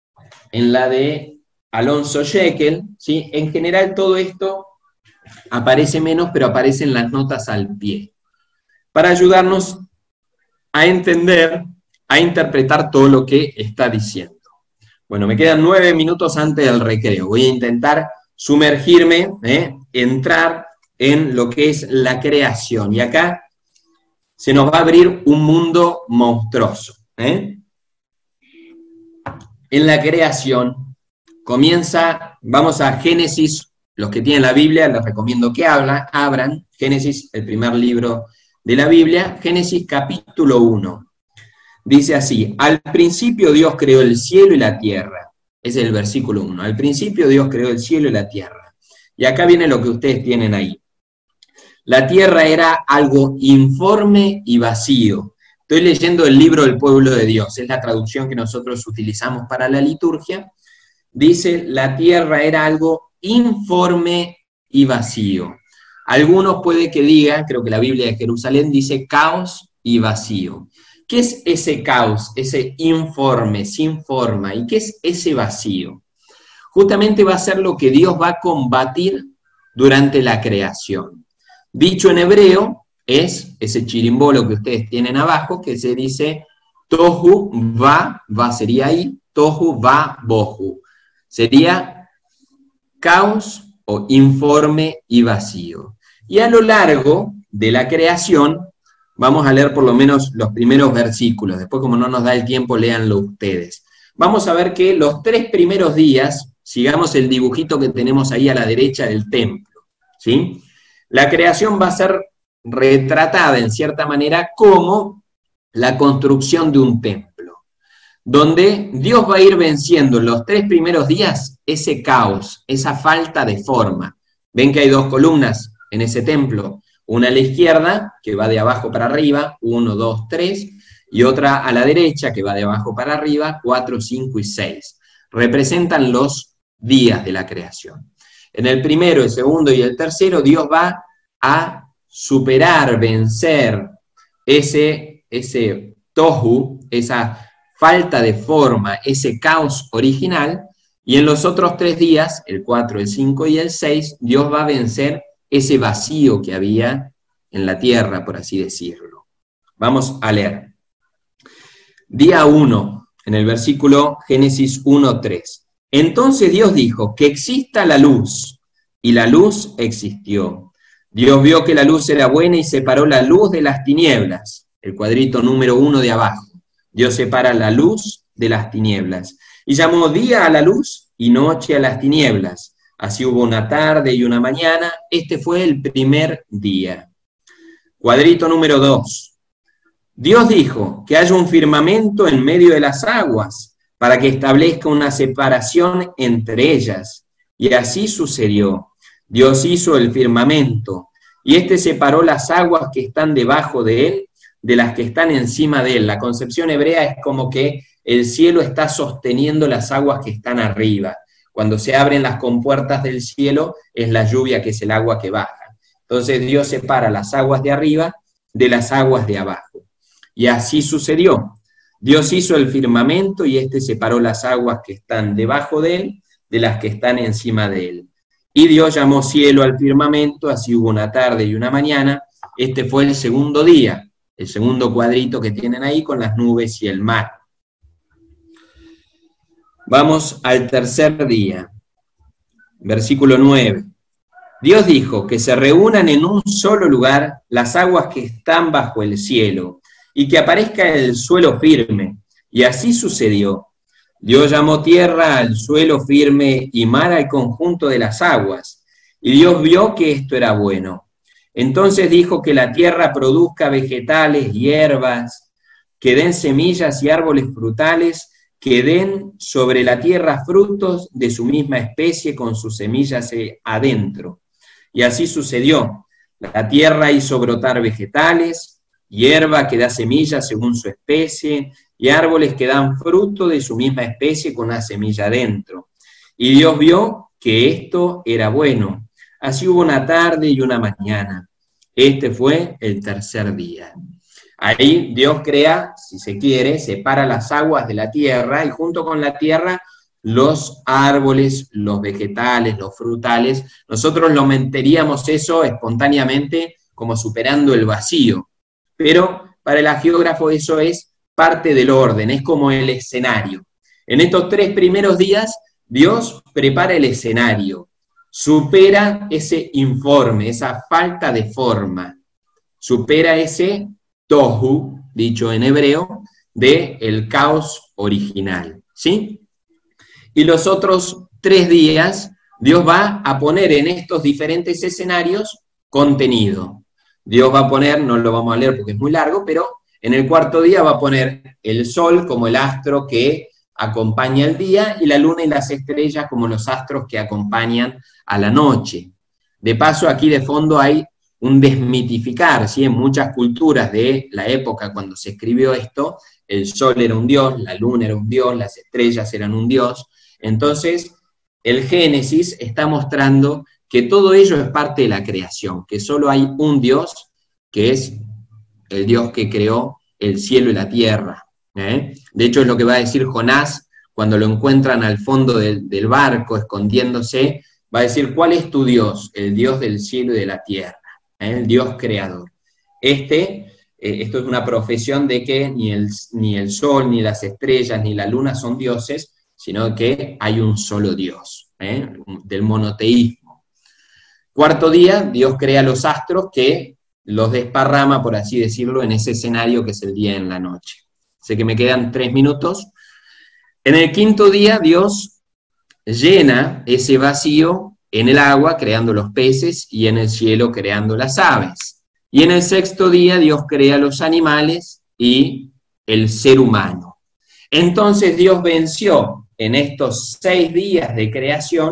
en la de Alonso Shekel, ¿sí? En general todo esto aparece menos, pero aparecen las notas al pie, para ayudarnos a entender a interpretar todo lo que está diciendo. Bueno, me quedan nueve minutos antes del recreo. Voy a intentar sumergirme, ¿eh? entrar en lo que es la creación. Y acá se nos va a abrir un mundo monstruoso. ¿eh? En la creación comienza, vamos a Génesis, los que tienen la Biblia, les recomiendo que habla, abran Génesis, el primer libro de la Biblia, Génesis capítulo uno. Dice así: al principio Dios creó el cielo y la tierra. Ese es el versículo uno. Al principio Dios creó el cielo y la tierra. Y acá viene lo que ustedes tienen ahí. La tierra era algo informe y vacío. Estoy leyendo el libro del pueblo de Dios, es la traducción que nosotros utilizamos para la liturgia. Dice, la tierra era algo informe y vacío. Algunos puede que digan, creo que la Biblia de Jerusalén dice caos y vacío. ¿Qué es ese caos, ese informe, sin forma? ¿Y qué es ese vacío? Justamente va a ser lo que Dios va a combatir durante la creación. Dicho en hebreo, es ese chirimbolo que ustedes tienen abajo, que se dice tohu va, va sería ahí, tohu va bohu. Sería caos o informe y vacío. Y a lo largo de la creación, vamos a leer por lo menos los primeros versículos, después como no nos da el tiempo, léanlo ustedes. Vamos a ver que los tres primeros días, sigamos el dibujito que tenemos ahí a la derecha del templo, ¿sí? La creación va a ser retratada en cierta manera como la construcción de un templo, donde Dios va a ir venciendo en los tres primeros días ese caos, esa falta de forma. Ven que hay dos columnas en ese templo, una a la izquierda, que va de abajo para arriba, uno, dos, tres, y otra a la derecha, que va de abajo para arriba, cuatro, cinco y seis. Representan los días de la creación. En el primero, el segundo y el tercero, Dios va a superar, vencer ese, ese tohu, esa falta de forma, ese caos original, y en los otros tres días, el cuatro, el cinco y el seis, Dios va a vencer ese vacío que había en la tierra, por así decirlo. Vamos a leer. Día uno, en el versículo Génesis uno, tres. Entonces Dios dijo, que exista la luz, y la luz existió. Dios vio que la luz era buena y separó la luz de las tinieblas. El cuadrito número uno de abajo. Dios separa la luz de las tinieblas. Y llamó día a la luz y noche a las tinieblas. Así hubo una tarde y una mañana. Este fue el primer día. Cuadrito número dos. Dios dijo que haya un firmamento en medio de las aguas para que establezca una separación entre ellas. Y así sucedió. Dios hizo el firmamento, y éste separó las aguas que están debajo de él de las que están encima de él. La concepción hebrea es como que el cielo está sosteniendo las aguas que están arriba. Cuando se abren las compuertas del cielo, es la lluvia que es el agua que baja. Entonces Dios separa las aguas de arriba de las aguas de abajo. Y así sucedió. Dios hizo el firmamento y éste separó las aguas que están debajo de él de las que están encima de él. Y Dios llamó cielo al firmamento, así hubo una tarde y una mañana. Este fue el segundo día, el segundo cuadrito que tienen ahí con las nubes y el mar. Vamos al tercer día, versículo nueve. Dios dijo que se reúnan en un solo lugar las aguas que están bajo el cielo, y que aparezca el suelo firme. Y así sucedió. Dios llamó tierra al suelo firme y mar al conjunto de las aguas. Y Dios vio que esto era bueno. Entonces dijo que la tierra produzca vegetales, hierbas, que den semillas y árboles frutales, que den sobre la tierra frutos de su misma especie con sus semillas adentro. Y así sucedió. La tierra hizo brotar vegetales, hierba que da semillas según su especie, y árboles que dan fruto de su misma especie con una semilla adentro. Y Dios vio que esto era bueno. Así hubo una tarde y una mañana. Este fue el tercer día. Ahí Dios crea, si se quiere, separa las aguas de la tierra, y junto con la tierra los árboles, los vegetales, los frutales. Nosotros lo meteríamos eso espontáneamente como superando el vacío. Pero para el geógrafo eso es parte del orden, es como el escenario. En estos tres primeros días, Dios prepara el escenario, supera ese informe, esa falta de forma, supera ese tohu, dicho en hebreo, del caos original, ¿sí? Y los otros tres días, Dios va a poner en estos diferentes escenarios contenido. Dios va a poner, no lo vamos a leer porque es muy largo, pero en el cuarto día va a poner el sol como el astro que acompaña el día y la luna y las estrellas como los astros que acompañan a la noche. De paso, aquí de fondo hay un desmitificar, ¿sí? En muchas culturas de la época cuando se escribió esto, el sol era un dios, la luna era un dios, las estrellas eran un dios. Entonces, el Génesis está mostrando que todo ello es parte de la creación, que solo hay un Dios, que es el Dios que creó el cielo y la tierra. ¿eh? De hecho, es lo que va a decir Jonás cuando lo encuentran al fondo del, del barco, escondiéndose, va a decir, ¿cuál es tu Dios? El Dios del cielo y de la tierra, ¿eh? El Dios creador. Este, eh, esto es una profesión de que ni el, ni el sol, ni las estrellas, ni la luna son dioses, sino que hay un solo Dios, ¿eh? del monoteísmo. Cuarto día, Dios crea los astros que los desparrama, por así decirlo, en ese escenario que es el día y en la noche. Sé que me quedan tres minutos. En el quinto día, Dios llena ese vacío en el agua, creando los peces, y en el cielo, creando las aves. Y en el sexto día, Dios crea los animales y el ser humano. Entonces Dios venció en estos seis días de creación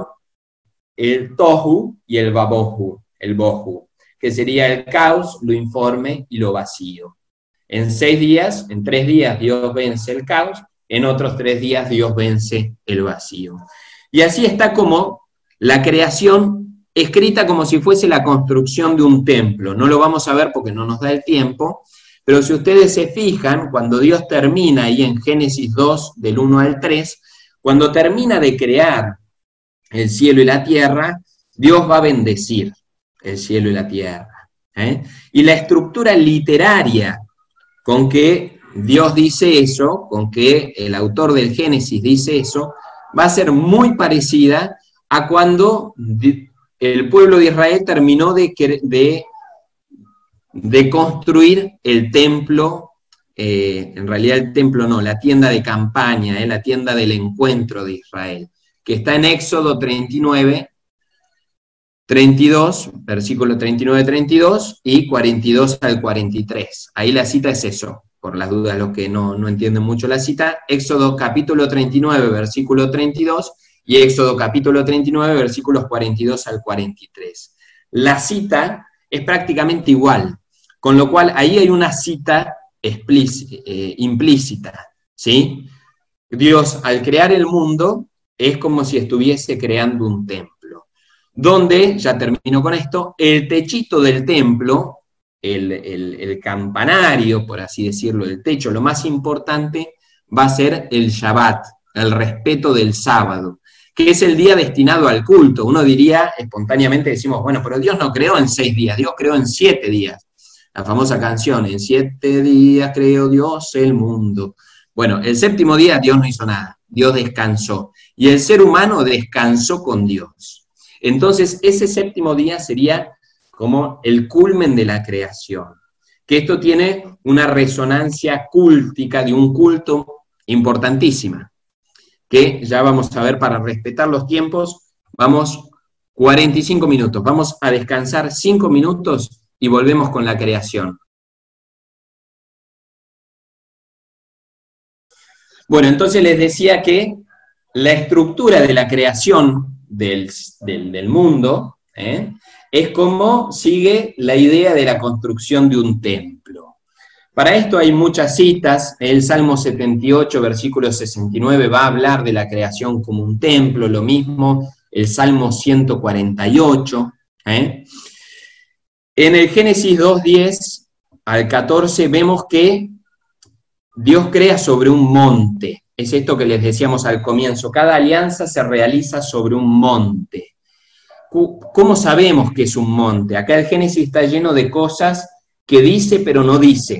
el tohu y el babohu, el bohu, que sería el caos, lo informe y lo vacío. En seis días, en tres días Dios vence el caos, en otros tres días Dios vence el vacío. Y así está como la creación escrita como si fuese la construcción de un templo. No lo vamos a ver porque no nos da el tiempo, pero si ustedes se fijan, cuando Dios termina ahí en Génesis dos, del uno al tres, cuando termina de crear el cielo y la tierra, Dios va a bendecir el cielo y la tierra. ¿eh? Y la estructura literaria con que Dios dice eso, con que el autor del Génesis dice eso, va a ser muy parecida a cuando el pueblo de Israel terminó de, de, de construir el templo, eh, en realidad el templo no, la tienda de campaña, eh, la tienda del encuentro de Israel, que está en Éxodo treinta y nueve, treinta y dos, versículo treinta y nueve, treinta y dos, y cuarenta y dos al cuarenta y tres. Ahí la cita es eso, por las dudas los que no, no entienden mucho la cita, Éxodo capítulo treinta y nueve, versículo treinta y dos, y Éxodo capítulo treinta y nueve, versículos cuarenta y dos al cuarenta y tres. La cita es prácticamente igual, con lo cual ahí hay una cita explícita, eh, implícita, ¿sí? Dios, al crear el mundo, es como si estuviese creando un templo, donde, ya termino con esto, el techito del templo, el, el, el campanario, por así decirlo, el techo, lo más importante va a ser el Shabbat, el respeto del sábado, que es el día destinado al culto. Uno diría, espontáneamente decimos, bueno, pero Dios no creó en seis días, Dios creó en siete días. La famosa canción, en siete días creó Dios el mundo. Bueno, el séptimo día Dios no hizo nada, Dios descansó, y el ser humano descansó con Dios. Entonces, ese séptimo día sería como el culmen de la creación, que esto tiene una resonancia cúltica de un culto importantísima, que ya vamos a ver para respetar los tiempos, vamos cuarenta y cinco minutos, vamos a descansar cinco minutos y volvemos con la creación. Bueno, entonces les decía que la estructura de la creación del, del, del mundo ¿eh? es como sigue la idea de la construcción de un templo. Para esto hay muchas citas. El Salmo setenta y ocho, versículo sesenta y nueve, va a hablar de la creación como un templo, lo mismo el Salmo ciento cuarenta y ocho. ¿eh? En el Génesis dos, diez al catorce vemos que Dios crea sobre un monte. Es esto que les decíamos al comienzo. Cada alianza se realiza sobre un monte. ¿Cómo sabemos que es un monte? Acá el Génesis está lleno de cosas que dice pero no dice.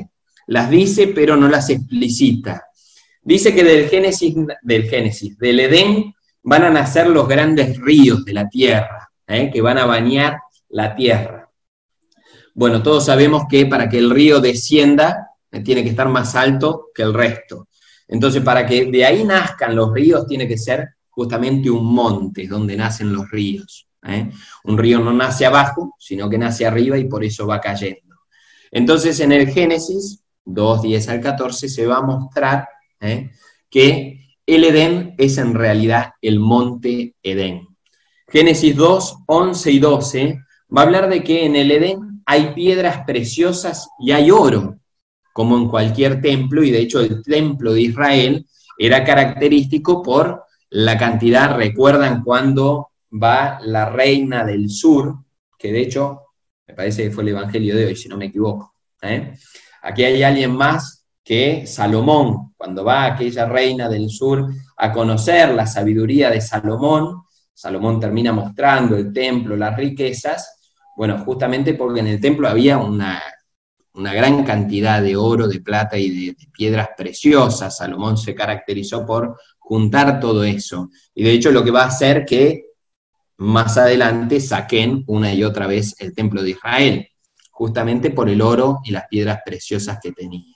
las dice pero no las explicita. Dice que del Génesis, del Génesis, del Edén, van a nacer los grandes ríos de la tierra, ¿eh? que van a bañar la tierra. Bueno, todos sabemos que para que el río descienda, eh, tiene que estar más alto que el resto. Entonces, para que de ahí nazcan los ríos, tiene que ser justamente un monte donde nacen los ríos. ¿eh? Un río no nace abajo, sino que nace arriba y por eso va cayendo. Entonces, en el Génesis dos, diez al catorce, se va a mostrar ¿eh? que el Edén es en realidad el monte Edén. Génesis dos, once y doce va a hablar de que en el Edén hay piedras preciosas y hay oro, como en cualquier templo, y de hecho el templo de Israel era característico por la cantidad. Recuerdan cuando va la reina del sur, que de hecho me parece que fue el evangelio de hoy, si no me equivoco. ¿eh? Aquí hay alguien más que Salomón, cuando va aquella reina del sur a conocer la sabiduría de Salomón, Salomón termina mostrando el templo, las riquezas, bueno, justamente porque en el templo había una, una gran cantidad de oro, de plata y de, de piedras preciosas. Salomón se caracterizó por juntar todo eso, y de hecho lo que va a hacer que más adelante saquen una y otra vez el templo de Israel, justamente por el oro y las piedras preciosas que tenía.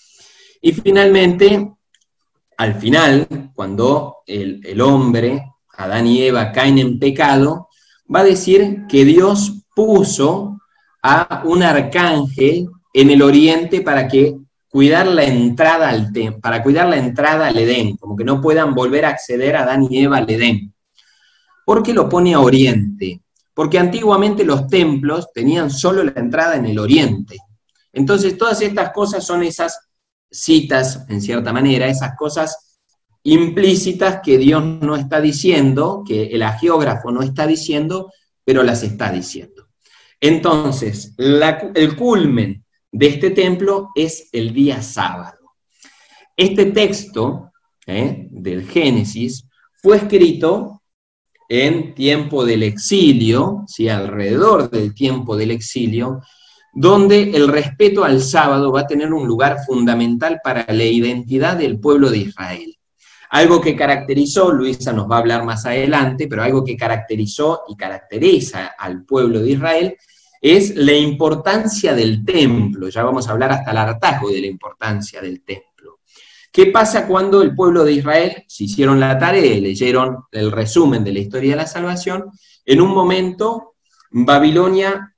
Y finalmente, al final, cuando el, el hombre, Adán y Eva, caen en pecado, va a decir que Dios puso a un arcángel en el oriente para que cuidar la entrada al tem- para cuidar la entrada al Edén, como que no puedan volver a acceder a Adán y Eva al Edén. ¿Por qué lo pone a oriente? Porque antiguamente los templos tenían solo la entrada en el oriente. Entonces todas estas cosas son esas citas, en cierta manera, esas cosas implícitas que Dios no está diciendo, que el agiógrafo no está diciendo, pero las está diciendo. Entonces, la, el culmen de este templo es el día sábado. Este texto ¿eh? del Génesis fue escrito en tiempo del exilio, ¿sí? alrededor del tiempo del exilio, donde el respeto al sábado va a tener un lugar fundamental para la identidad del pueblo de Israel. Algo que caracterizó, Luisa nos va a hablar más adelante, pero algo que caracterizó y caracteriza al pueblo de Israel es la importancia del templo. Ya vamos a hablar hasta el hartazgo de la importancia del templo. ¿Qué pasa cuando el pueblo de Israel, si hicieron la tarea y leyeron el resumen de la historia de la salvación, en un momento Babilonia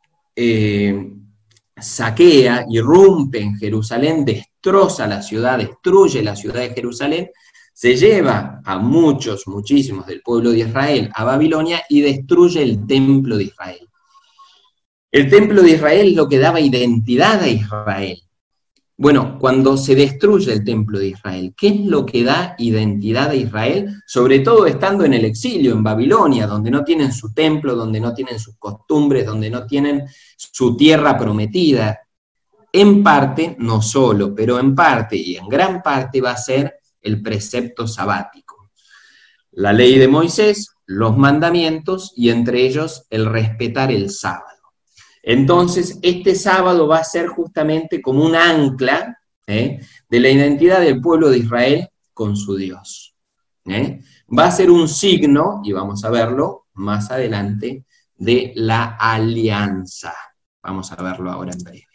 Eh, saquea, irrumpe en Jerusalén, destroza la ciudad, destruye la ciudad de Jerusalén, se lleva a muchos, muchísimos del pueblo de Israel a Babilonia y destruye el templo de Israel. El templo de Israel es lo que daba identidad a Israel. Bueno, cuando se destruye el templo de Israel, ¿qué es lo que da identidad a Israel? Sobre todo estando en el exilio, en Babilonia, donde no tienen su templo, donde no tienen sus costumbres, donde no tienen su tierra prometida. En parte, no solo, pero en parte y en gran parte va a ser el precepto sabático. La ley de Moisés, los mandamientos y entre ellos el respetar el sábado. Entonces, este sábado va a ser justamente como un ancla ¿eh? de la identidad del pueblo de Israel con su Dios. ¿eh? Va a ser un signo, y vamos a verlo más adelante, de la alianza. Vamos a verlo ahora en breve.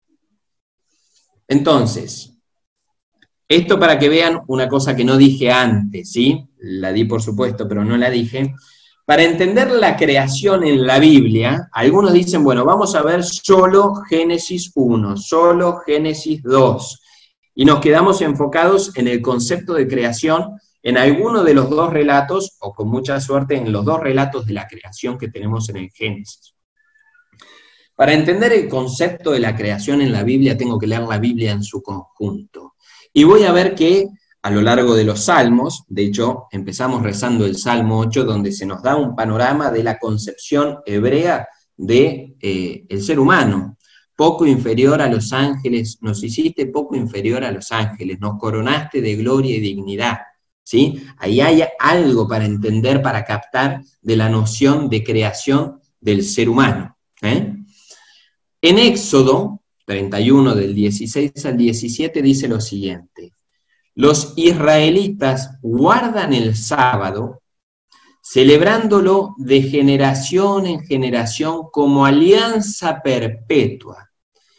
Entonces, esto para que vean una cosa que no dije antes, ¿sí? La di por supuesto, pero no la dije. Para entender la creación en la Biblia, algunos dicen, bueno, vamos a ver solo Génesis uno, solo Génesis dos, y nos quedamos enfocados en el concepto de creación en alguno de los dos relatos, o con mucha suerte en los dos relatos de la creación que tenemos en el Génesis. Para entender el concepto de la creación en la Biblia, tengo que leer la Biblia en su conjunto. Y voy a ver que a lo largo de los salmos, de hecho, empezamos rezando el Salmo ocho, donde se nos da un panorama de la concepción hebrea del de, eh, ser humano. Poco inferior a los ángeles, nos hiciste poco inferior a los ángeles, nos coronaste de gloria y dignidad. ¿sí? Ahí hay algo para entender, para captar de la noción de creación del ser humano. ¿eh? En Éxodo, treinta y uno, del dieciséis al diecisiete, dice lo siguiente: los israelitas guardan el sábado, celebrándolo de generación en generación como alianza perpetua.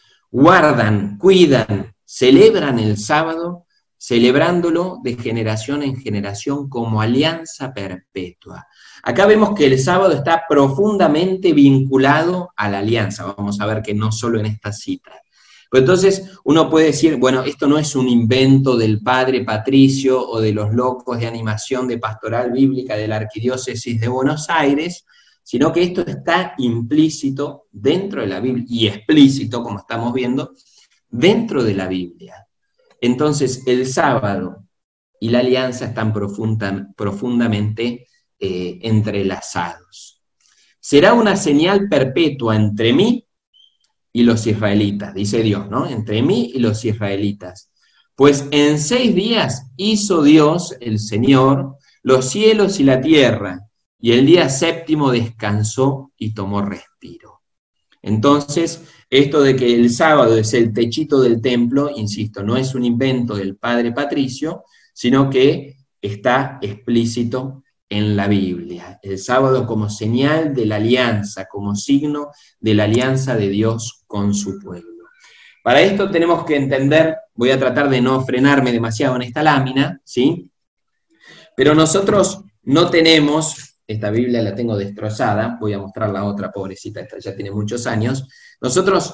Guardan, cuidan, celebran el sábado, celebrándolo de generación en generación como alianza perpetua. Acá vemos que el sábado está profundamente vinculado a la alianza. Vamos a ver que no solo en esta cita. Pero entonces uno puede decir, bueno, esto no es un invento del padre Patricio o de los locos de animación de Pastoral Bíblica de la Arquidiócesis de Buenos Aires, sino que esto está implícito dentro de la Biblia, y explícito, como estamos viendo, dentro de la Biblia. Entonces, el sábado y la alianza están profunda, profundamente eh, entrelazados. Será una señal perpetua entre mí y los israelitas, dice Dios, ¿no? Entre mí y los israelitas. Pues en seis días hizo Dios, el Señor, los cielos y la tierra, y el día séptimo descansó y tomó respiro. Entonces, esto de que el sábado es el techito del templo, insisto, no es un invento del padre Patricio, sino que está explícito en la Biblia. El sábado como señal de la alianza, como signo de la alianza de Dios con su pueblo. Para esto tenemos que entender, voy a tratar de no frenarme demasiado en esta lámina, ¿sí? Pero nosotros no tenemos, esta Biblia la tengo destrozada, voy a mostrar la otra, pobrecita, esta ya tiene muchos años. Nosotros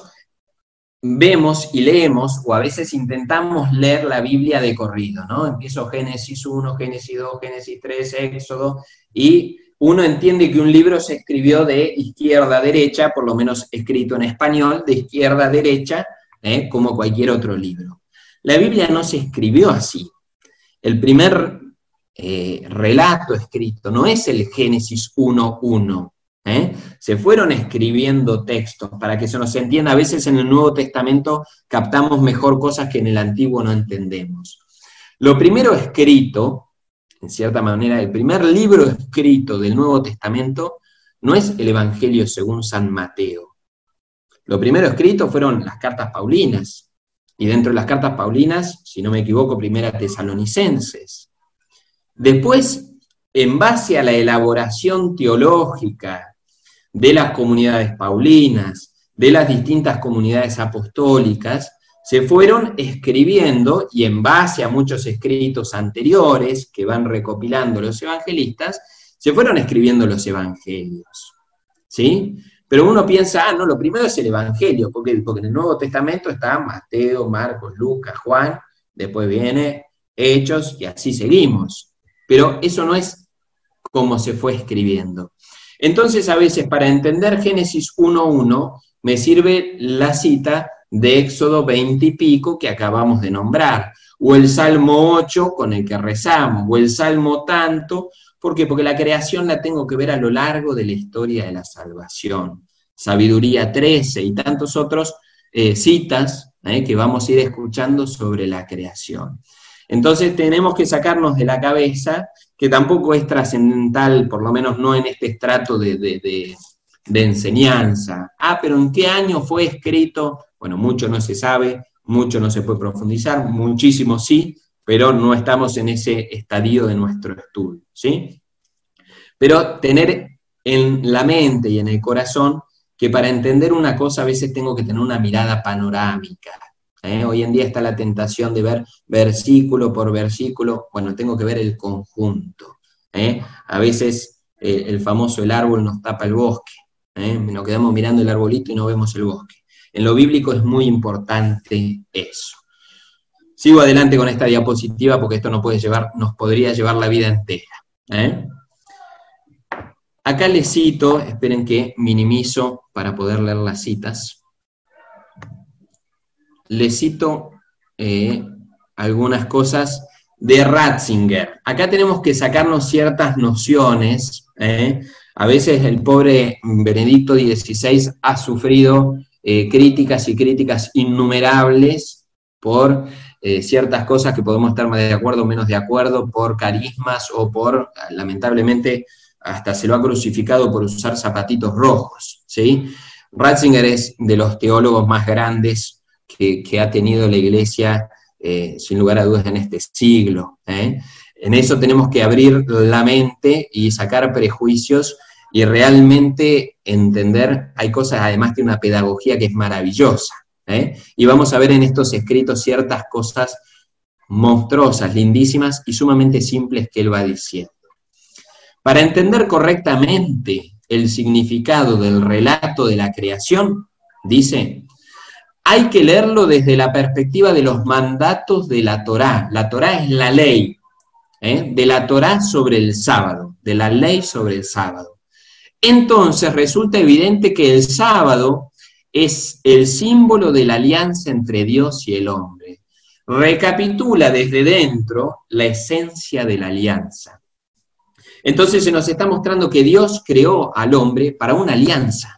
vemos y leemos, o a veces intentamos leer la Biblia de corrido, ¿no? Empiezo Génesis uno, Génesis dos, Génesis tres, Éxodo, y uno entiende que un libro se escribió de izquierda a derecha, por lo menos escrito en español, de izquierda a derecha, ¿eh? Como cualquier otro libro. La Biblia no se escribió así. El primer eh, relato escrito no es el Génesis uno uno, ¿Eh? Se fueron escribiendo textos, para que se nos entienda. A veces en el Nuevo Testamento captamos mejor cosas que en el Antiguo no entendemos. Lo primero escrito, en cierta manera, el primer libro escrito del Nuevo Testamento no es el Evangelio según San Mateo. Lo primero escrito fueron las cartas paulinas, y dentro de las cartas paulinas, si no me equivoco, primera Tesalonicenses. Después, en base a la elaboración teológica de las comunidades paulinas, de las distintas comunidades apostólicas, se fueron escribiendo, y en base a muchos escritos anteriores que van recopilando los evangelistas, se fueron escribiendo los evangelios, ¿sí? Pero uno piensa, ah, no, lo primero es el evangelio, porque, porque en el Nuevo Testamento está Mateo, Marcos, Lucas, Juan, después viene Hechos, y así seguimos. Pero eso no es como se fue escribiendo. Entonces, a veces, para entender Génesis uno uno, me sirve la cita de Éxodo veinte y pico que acabamos de nombrar, o el Salmo ocho con el que rezamos, o el Salmo tanto. ¿Por qué? Porque la creación la tengo que ver a lo largo de la historia de la salvación. Sabiduría trece y tantos otros eh, citas eh, que vamos a ir escuchando sobre la creación. Entonces tenemos que sacarnos de la cabeza que tampoco es trascendental, por lo menos no en este estrato de, de, de, de enseñanza. Ah, pero ¿en qué año fue escrito? Bueno, mucho no se sabe, mucho no se puede profundizar, muchísimo sí, pero no estamos en ese estadio de nuestro estudio, ¿sí? Pero tener en la mente y en el corazón que para entender una cosa a veces tengo que tener una mirada panorámica. ¿Eh? Hoy en día está la tentación de ver versículo por versículo. Bueno, tengo que ver el conjunto. ¿eh? A veces eh, el famoso el árbol nos tapa el bosque. ¿eh? Nos quedamos mirando el arbolito y no vemos el bosque. En lo bíblico es muy importante eso. Sigo adelante con esta diapositiva porque esto nos, puede llevar, nos podría llevar la vida entera. ¿eh? Acá les cito, esperen que minimizo para poder leer las citas. Les cito eh, algunas cosas de Ratzinger. Acá tenemos que sacarnos ciertas nociones. ¿eh? A veces el pobre Benedicto dieciséis ha sufrido eh, críticas y críticas innumerables por eh, ciertas cosas que podemos estar más de acuerdo o menos de acuerdo, por carismas o por, lamentablemente, hasta se lo ha crucificado por usar zapatitos rojos. ¿sí? Ratzinger es de los teólogos más grandes que, que ha tenido la Iglesia, eh, sin lugar a dudas, en este siglo. ¿eh? En eso tenemos que abrir la mente y sacar prejuicios y realmente entender, hay cosas además de una pedagogía que es maravillosa. ¿eh? Y vamos a ver en estos escritos ciertas cosas monstruosas, lindísimas y sumamente simples que él va diciendo. Para entender correctamente el significado del relato de la creación, dice, hay que leerlo desde la perspectiva de los mandatos de la Torá. La Torá es la ley, ¿eh? de la Torá sobre el sábado, de la ley sobre el sábado. Entonces resulta evidente que el sábado es el símbolo de la alianza entre Dios y el hombre. Recapitula desde dentro la esencia de la alianza. Entonces se nos está mostrando que Dios creó al hombre para una alianza.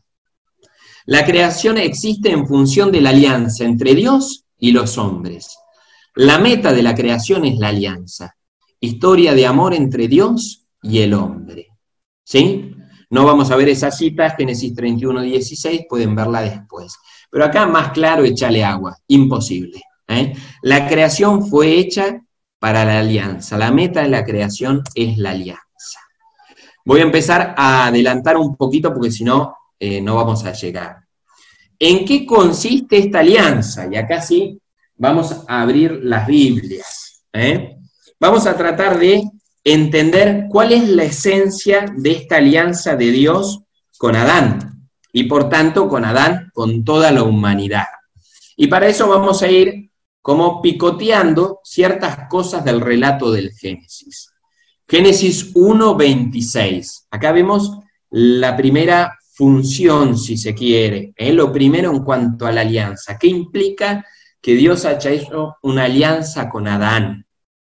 La creación existe en función de la alianza entre Dios y los hombres. La meta de la creación es la alianza. Historia de amor entre Dios y el hombre. ¿Sí? No vamos a ver esa cita, Génesis treinta y uno, dieciséis, pueden verla después. Pero acá más claro, échale agua, imposible. ¿eh? La creación fue hecha para la alianza. La meta de la creación es la alianza. Voy a empezar a adelantar un poquito porque si no, eh, no vamos a llegar. ¿En qué consiste esta alianza? Y acá sí, vamos a abrir las Biblias. ¿eh? Vamos a tratar de entender cuál es la esencia de esta alianza de Dios con Adán. Y por tanto, con Adán, con toda la humanidad. Y para eso vamos a ir como picoteando ciertas cosas del relato del Génesis. Génesis uno, veintiséis. Acá vemos la primera función, si se quiere, ¿eh? lo primero en cuanto a la alianza. ¿Qué implica que Dios haya hecho una alianza con Adán?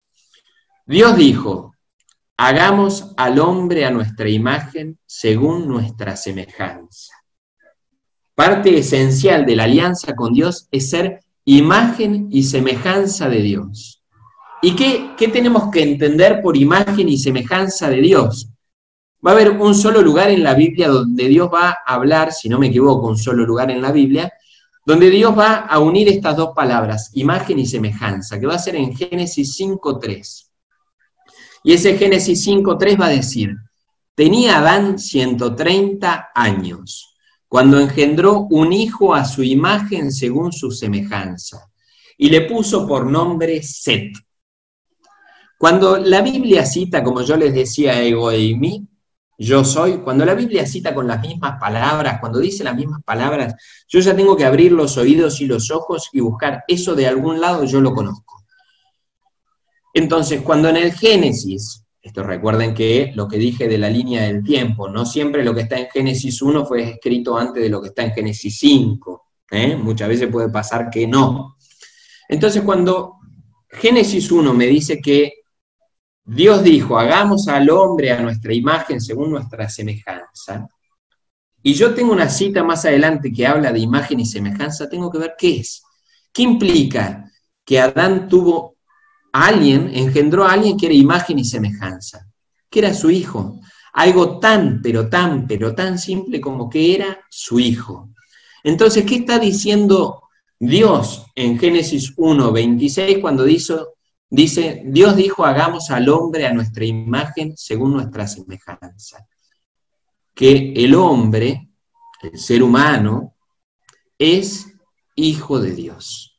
Dios dijo, hagamos al hombre a nuestra imagen según nuestra semejanza. Parte esencial de la alianza con Dios es ser imagen y semejanza de Dios. ¿Y qué, qué tenemos que entender por imagen y semejanza de Dios? Va a haber un solo lugar en la Biblia donde Dios va a hablar, si no me equivoco, un solo lugar en la Biblia, donde Dios va a unir estas dos palabras, imagen y semejanza, que va a ser en Génesis cinco, tres. Y ese Génesis cinco, tres va a decir, tenía Adán ciento treinta años, cuando engendró un hijo a su imagen según su semejanza, y le puso por nombre Set. Cuando la Biblia cita, como yo les decía, ego y mí, yo soy, cuando la Biblia cita con las mismas palabras, cuando dice las mismas palabras, yo ya tengo que abrir los oídos y los ojos y buscar eso de algún lado, yo lo conozco. Entonces, cuando en el Génesis, esto recuerden que lo que dije de la línea del tiempo, no siempre lo que está en Génesis uno fue escrito antes de lo que está en Génesis cinco, ¿eh? Muchas veces puede pasar que no. Entonces, cuando Génesis uno me dice que Dios dijo, hagamos al hombre a nuestra imagen según nuestra semejanza, y yo tengo una cita más adelante que habla de imagen y semejanza, tengo que ver qué es. ¿Qué implica que Adán tuvo a alguien, engendró a alguien que era imagen y semejanza? Que era su hijo. Algo tan, pero tan, pero tan simple como que era su hijo. Entonces, ¿qué está diciendo Dios en Génesis uno, veintiséis cuando dice... Dice, Dios dijo, hagamos al hombre a nuestra imagen según nuestra semejanza. Que el hombre, el ser humano, es hijo de Dios.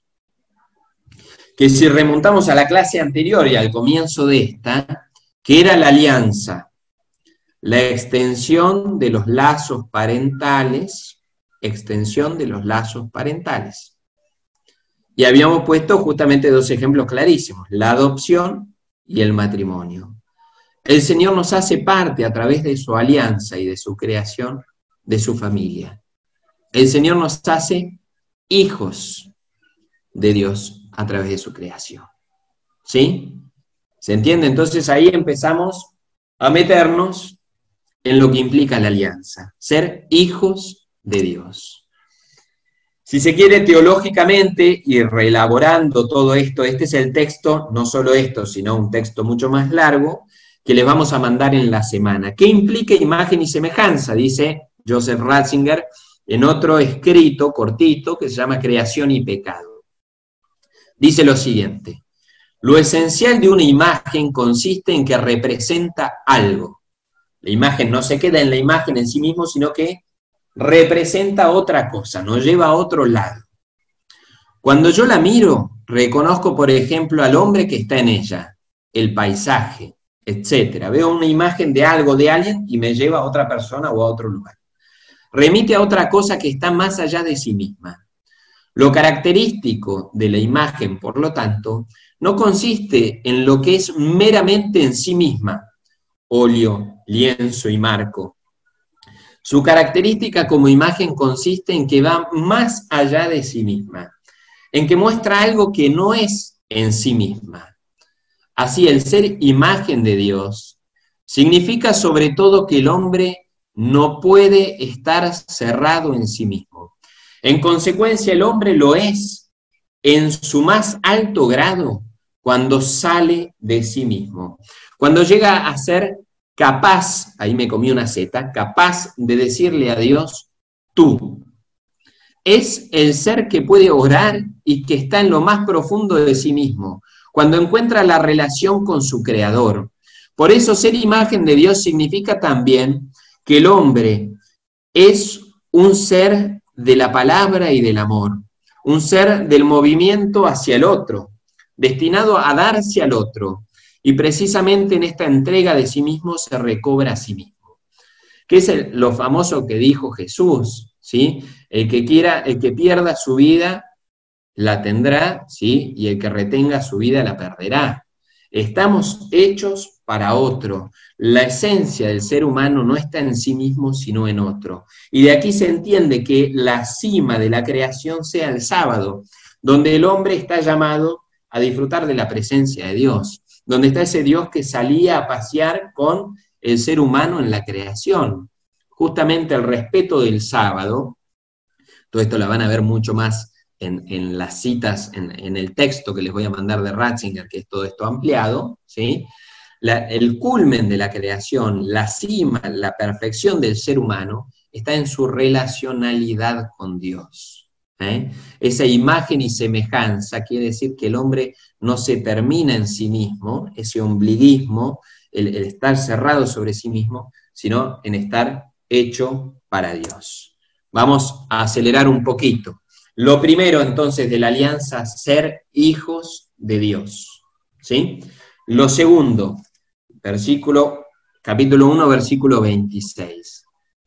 Que si remontamos a la clase anterior y al comienzo de esta, que era la alianza, la extensión de los lazos parentales, extensión de los lazos parentales. Y habíamos puesto justamente dos ejemplos clarísimos, la adopción y el matrimonio. El Señor nos hace parte a través de su alianza y de su creación, de su familia. El Señor nos hace hijos de Dios a través de su creación. ¿Sí? ¿Se entiende? Entonces ahí empezamos a meternos en lo que implica la alianza, ser hijos de Dios. Si se quiere teológicamente y reelaborando todo esto, este es el texto, no solo esto, sino un texto mucho más largo, que les vamos a mandar en la semana. ¿Qué implica imagen y semejanza? Dice Joseph Ratzinger en otro escrito cortito que se llama Creación y Pecado. Dice lo siguiente: lo esencial de una imagen consiste en que representa algo. La imagen no se queda en la imagen en sí mismo, sino que representa otra cosa, nos lleva a otro lado. Cuando yo la miro, reconozco, por ejemplo, al hombre que está en ella, el paisaje, etcétera. Veo una imagen de algo, de alguien, y me lleva a otra persona o a otro lugar. Remite a otra cosa que está más allá de sí misma. Lo característico de la imagen, por lo tanto, no consiste en lo que es meramente en sí misma, óleo, lienzo y marco. Su característica como imagen consiste en que va más allá de sí misma, en que muestra algo que no es en sí misma. Así, el ser imagen de Dios significa sobre todo que el hombre no puede estar cerrado en sí mismo. En consecuencia, el hombre lo es en su más alto grado cuando sale de sí mismo, cuando llega a ser capaz, ahí me comí una zeta, capaz de decirle a Dios, tú. Es el ser que puede orar y que está en lo más profundo de sí mismo, cuando encuentra la relación con su Creador. Por eso ser imagen de Dios significa también que el hombre es un ser de la palabra y del amor, un ser del movimiento hacia el otro, destinado a darse al otro, y precisamente en esta entrega de sí mismo se recobra a sí mismo. Que es el, lo famoso que dijo Jesús, ¿sí? El que quiera, el que pierda su vida, la tendrá, ¿sí? Y el que retenga su vida, la perderá. Estamos hechos para otro. La esencia del ser humano no está en sí mismo, sino en otro. Y de aquí se entiende que la cima de la creación sea el sábado, donde el hombre está llamado a disfrutar de la presencia de Dios, donde está ese Dios que salía a pasear con el ser humano en la creación. Justamente el respeto del sábado, todo esto lo van a ver mucho más en, en las citas, en, en el texto que les voy a mandar de Ratzinger, que es todo esto ampliado, ¿sí? La, el culmen de la creación, la cima, la perfección del ser humano, está en su relacionalidad con Dios. ¿Eh? Esa imagen y semejanza quiere decir que el hombre no se termina en sí mismo, ese ombliguismo, el, el estar cerrado sobre sí mismo, sino en estar hecho para Dios. Vamos a acelerar un poquito. Lo primero entonces de la alianza, ser hijos de Dios, ¿sí? Lo segundo, versículo, capítulo uno, versículo veintiséis.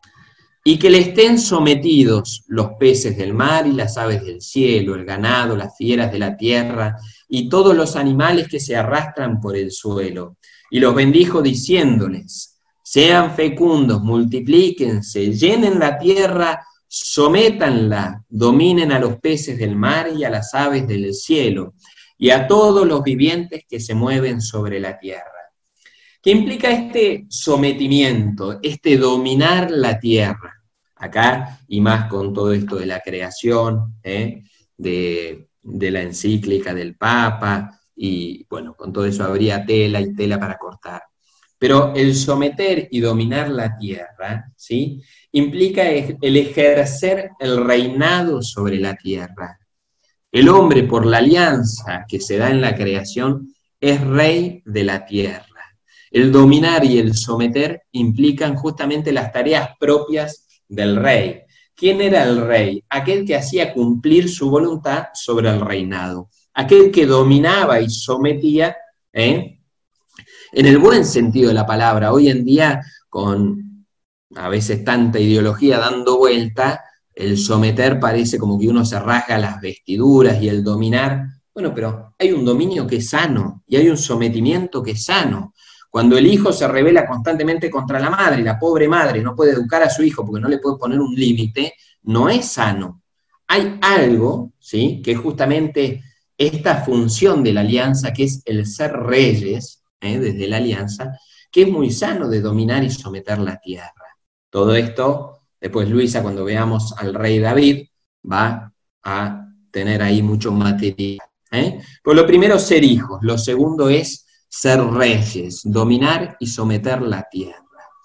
Y que le estén sometidos los peces del mar y las aves del cielo, el ganado, las fieras de la tierra y todos los animales que se arrastran por el suelo. Y los bendijo diciéndoles, sean fecundos, multiplíquense, llenen la tierra, sométanla, dominen a los peces del mar y a las aves del cielo, y a todos los vivientes que se mueven sobre la tierra. ¿Qué implica este sometimiento, este dominar la tierra? Acá, y más con todo esto de la creación, ¿eh? de, de la encíclica del Papa, y bueno, con todo eso habría tela y tela para cortar. Pero el someter y dominar la tierra, ¿sí? Implica el ejercer el reinado sobre la tierra. El hombre, por la alianza que se da en la creación, es rey de la tierra. El dominar y el someter implican justamente las tareas propias del rey. ¿Quién era el rey? Aquel que hacía cumplir su voluntad sobre el reinado. Aquel que dominaba y sometía, ¿eh? en el buen sentido de la palabra. Hoy en día, con a veces tanta ideología dando vuelta, el someter parece como que uno se rasga las vestiduras y el dominar. Bueno, pero hay un dominio que es sano y hay un sometimiento que es sano. Cuando el hijo se rebela constantemente contra la madre, y la pobre madre no puede educar a su hijo porque no le puede poner un límite, no es sano. Hay algo, ¿sí?, que es justamente esta función de la alianza, que es el ser reyes, ¿eh?, desde la alianza, que es muy sano de dominar y someter la tierra. Todo esto, después Luisa, cuando veamos al rey David, va a tener ahí mucho material. ¿eh? Pues lo primero, ser hijos. Lo segundo es ser reyes, dominar y someter la tierra.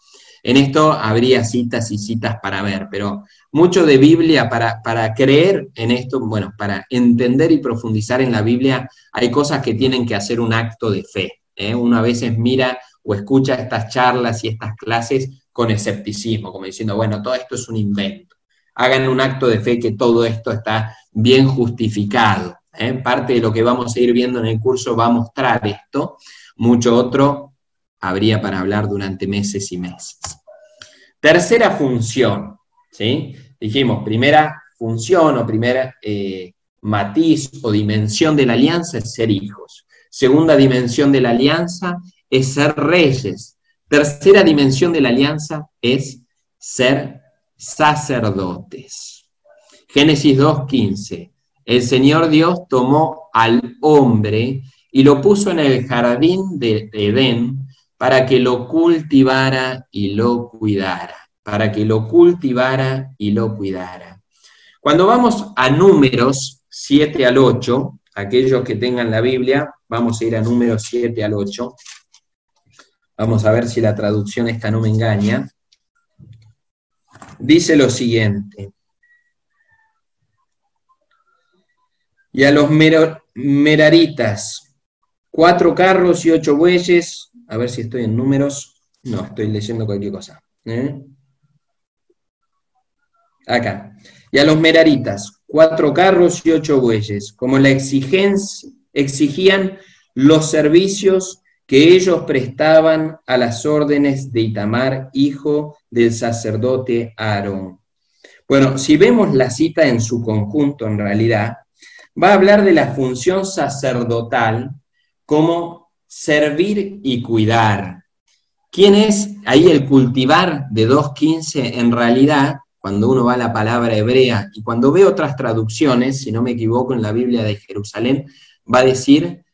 En esto habría citas y citas para ver, pero mucho de Biblia, para, para creer en esto, bueno, para entender y profundizar en la Biblia, hay cosas que tienen que hacer un acto de fe. ¿eh? Uno a veces mira o escucha estas charlas y estas clases con escepticismo, como diciendo, bueno, todo esto es un invento. Hagan un acto de fe que todo esto está bien justificado. ¿eh? Parte de lo que vamos a ir viendo en el curso va a mostrar esto. Mucho otro habría para hablar durante meses y meses. Tercera función, ¿sí? Dijimos, primera función o primera eh, matiz o dimensión de la alianza es ser hijos. Segunda dimensión de la alianza es ser reyes. Tercera dimensión de la alianza es ser sacerdotes. Génesis dos quince. El Señor Dios tomó al hombre y lo puso en el jardín de Edén para que lo cultivara y lo cuidara. Para que lo cultivara y lo cuidara. Cuando vamos a Números siete al ocho, aquellos que tengan la Biblia, vamos a ir a Números siete al ocho. Vamos a ver si la traducción esta no me engaña. Dice lo siguiente. Y a los meraritas, cuatro carros y ocho bueyes. A ver si estoy en números. No, estoy leyendo cualquier cosa. ¿Eh? Acá. Y a los meraritas, cuatro carros y ocho bueyes, como la exigencia, exigían los servicios que ellos prestaban a las órdenes de Itamar, hijo del sacerdote Aarón. Bueno, si vemos la cita en su conjunto, en realidad, va a hablar de la función sacerdotal como servir y cuidar. ¿Quién es ahí el cultivar de dos quince? En realidad, cuando uno va a la palabra hebrea, y cuando ve otras traducciones, si no me equivoco, en la Biblia de Jerusalén, va a decir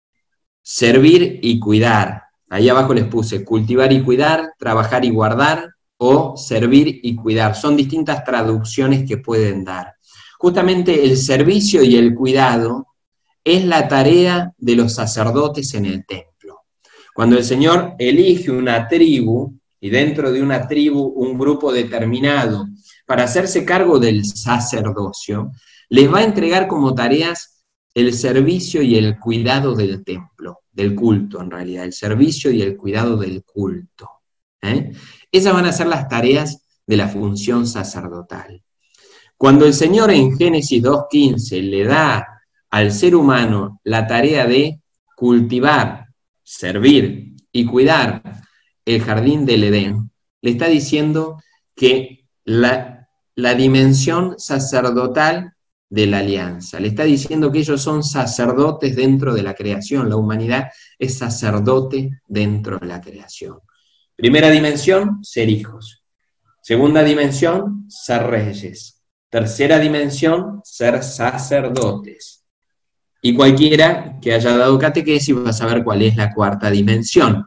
servir y cuidar. Ahí abajo les puse cultivar y cuidar, trabajar y guardar, o servir y cuidar. Son distintas traducciones que pueden dar. Justamente el servicio y el cuidado es la tarea de los sacerdotes en el templo. Cuando el Señor elige una tribu, y dentro de una tribu un grupo determinado, para hacerse cargo del sacerdocio, les va a entregar como tareas el servicio y el cuidado del templo, del culto en realidad, el servicio y el cuidado del culto. ¿eh? Esas van a ser las tareas de la función sacerdotal. Cuando el Señor en Génesis dos quince le da al ser humano la tarea de cultivar, servir y cuidar el jardín del Edén, le está diciendo que la, la dimensión sacerdotal de la alianza, le está diciendo que ellos son sacerdotes dentro de la creación, la humanidad es sacerdote dentro de la creación. Primera dimensión, ser hijos. Segunda dimensión, ser reyes. Tercera dimensión, ser sacerdotes. Y cualquiera que haya dado catequesis va a saber cuál es la cuarta dimensión.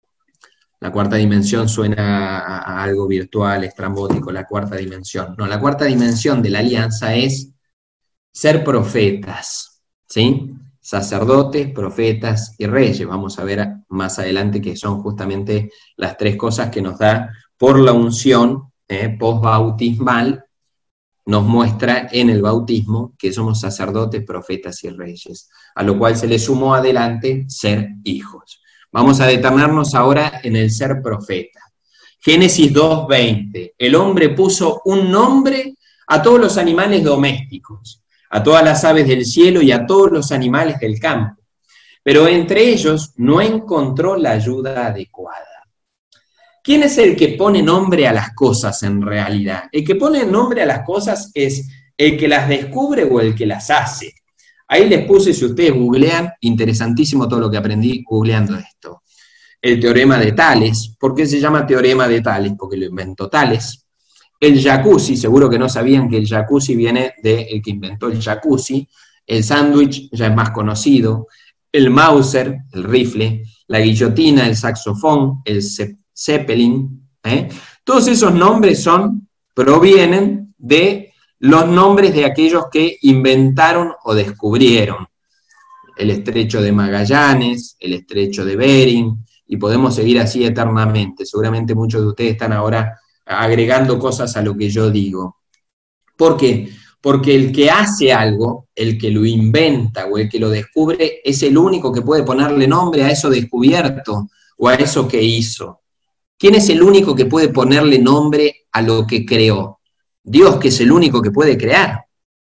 La cuarta dimensión suena a, a algo virtual, estrambótico, la cuarta dimensión. No, la cuarta dimensión de la alianza es ser profetas, ¿sí? Sacerdotes, profetas y reyes. Vamos a ver más adelante que son justamente las tres cosas que nos da por la unción eh, postbautismal, nos muestra en el bautismo que somos sacerdotes, profetas y reyes, a lo cual se le sumó adelante ser hijos. Vamos a detenernos ahora en el ser profeta. Génesis dos veinte. El hombre puso un nombre a todos los animales domésticos, a todas las aves del cielo y a todos los animales del campo. Pero entre ellos no encontró la ayuda adecuada. ¿Quién es el que pone nombre a las cosas en realidad? El que pone nombre a las cosas es el que las descubre o el que las hace. Ahí les puse, si ustedes googlean, interesantísimo todo lo que aprendí googleando esto. El teorema de Tales. ¿Por qué se llama teorema de Tales? Porque lo inventó Tales. El jacuzzi, seguro que no sabían que el jacuzzi viene del que inventó el jacuzzi. El sándwich ya es más conocido. El Mauser, el rifle. La guillotina, el saxofón, el Zeppelin. ¿eh? Todos esos nombres son, provienen de los nombres de aquellos que inventaron o descubrieron. El estrecho de Magallanes, el estrecho de Bering, y podemos seguir así eternamente. Seguramente muchos de ustedes están ahora agregando cosas a lo que yo digo. ¿Por qué? Porque el que hace algo, el que lo inventa o el que lo descubre, es el único que puede ponerle nombre a eso descubierto o a eso que hizo. ¿Quién es el único que puede ponerle nombre a lo que creó? Dios, que es el único que puede crear.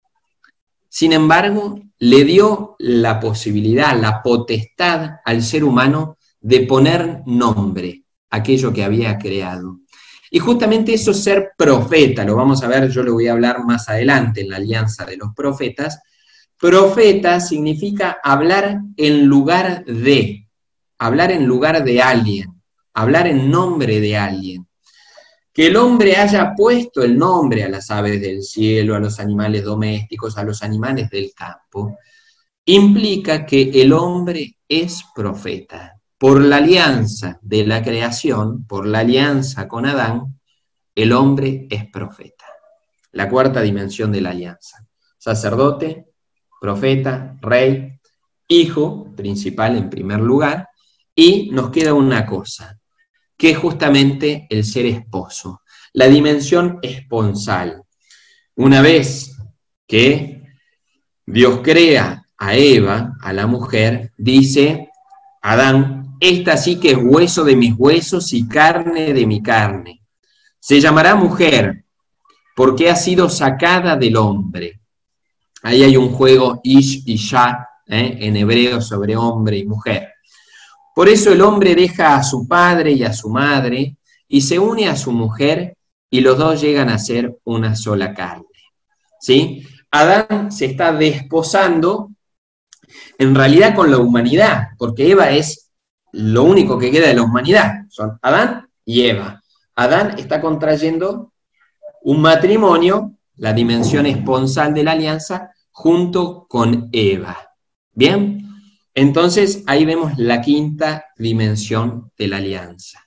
Sin embargo, le dio la posibilidad, la potestad al ser humano de poner nombre a aquello que había creado. Y justamente eso es ser profeta, lo vamos a ver, yo lo voy a hablar más adelante en la alianza de los profetas. Profeta significa hablar en lugar de, hablar en lugar de alguien, hablar en nombre de alguien. Que el hombre haya puesto el nombre a las aves del cielo, a los animales domésticos, a los animales del campo, implica que el hombre es profeta. Por la alianza de la creación, por la alianza con Adán, el hombre es profeta. La cuarta dimensión de la alianza. Sacerdote, profeta, rey, hijo, principal en primer lugar, y nos queda una cosa, que es justamente el ser esposo, la dimensión esponsal. Una vez que Dios crea a Eva, a la mujer, dice Adán, esta sí que es hueso de mis huesos y carne de mi carne. Se llamará mujer, porque ha sido sacada del hombre. Ahí hay un juego ish y ya, ¿eh? en hebreo sobre hombre y mujer. Por eso el hombre deja a su padre y a su madre y se une a su mujer y los dos llegan a ser una sola carne. ¿Sí? Adán se está desposando en realidad con la humanidad, porque Eva es lo único que queda de la humanidad, son Adán y Eva. Adán está contrayendo un matrimonio, la dimensión esponsal de la alianza, junto con Eva. ¿Bien? Entonces, ahí vemos la quinta dimensión de la alianza.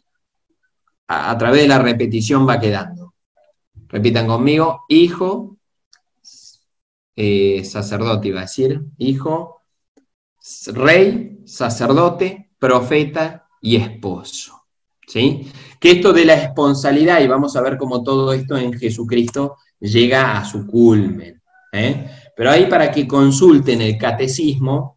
A, a través de la repetición va quedando. Repitan conmigo, hijo, eh, sacerdote iba a decir, hijo, rey, sacerdote, profeta y esposo. ¿Sí? Que esto de la esponsalidad, y vamos a ver cómo todo esto en Jesucristo llega a su culmen. ¿eh? Pero ahí para que consulten el catecismo,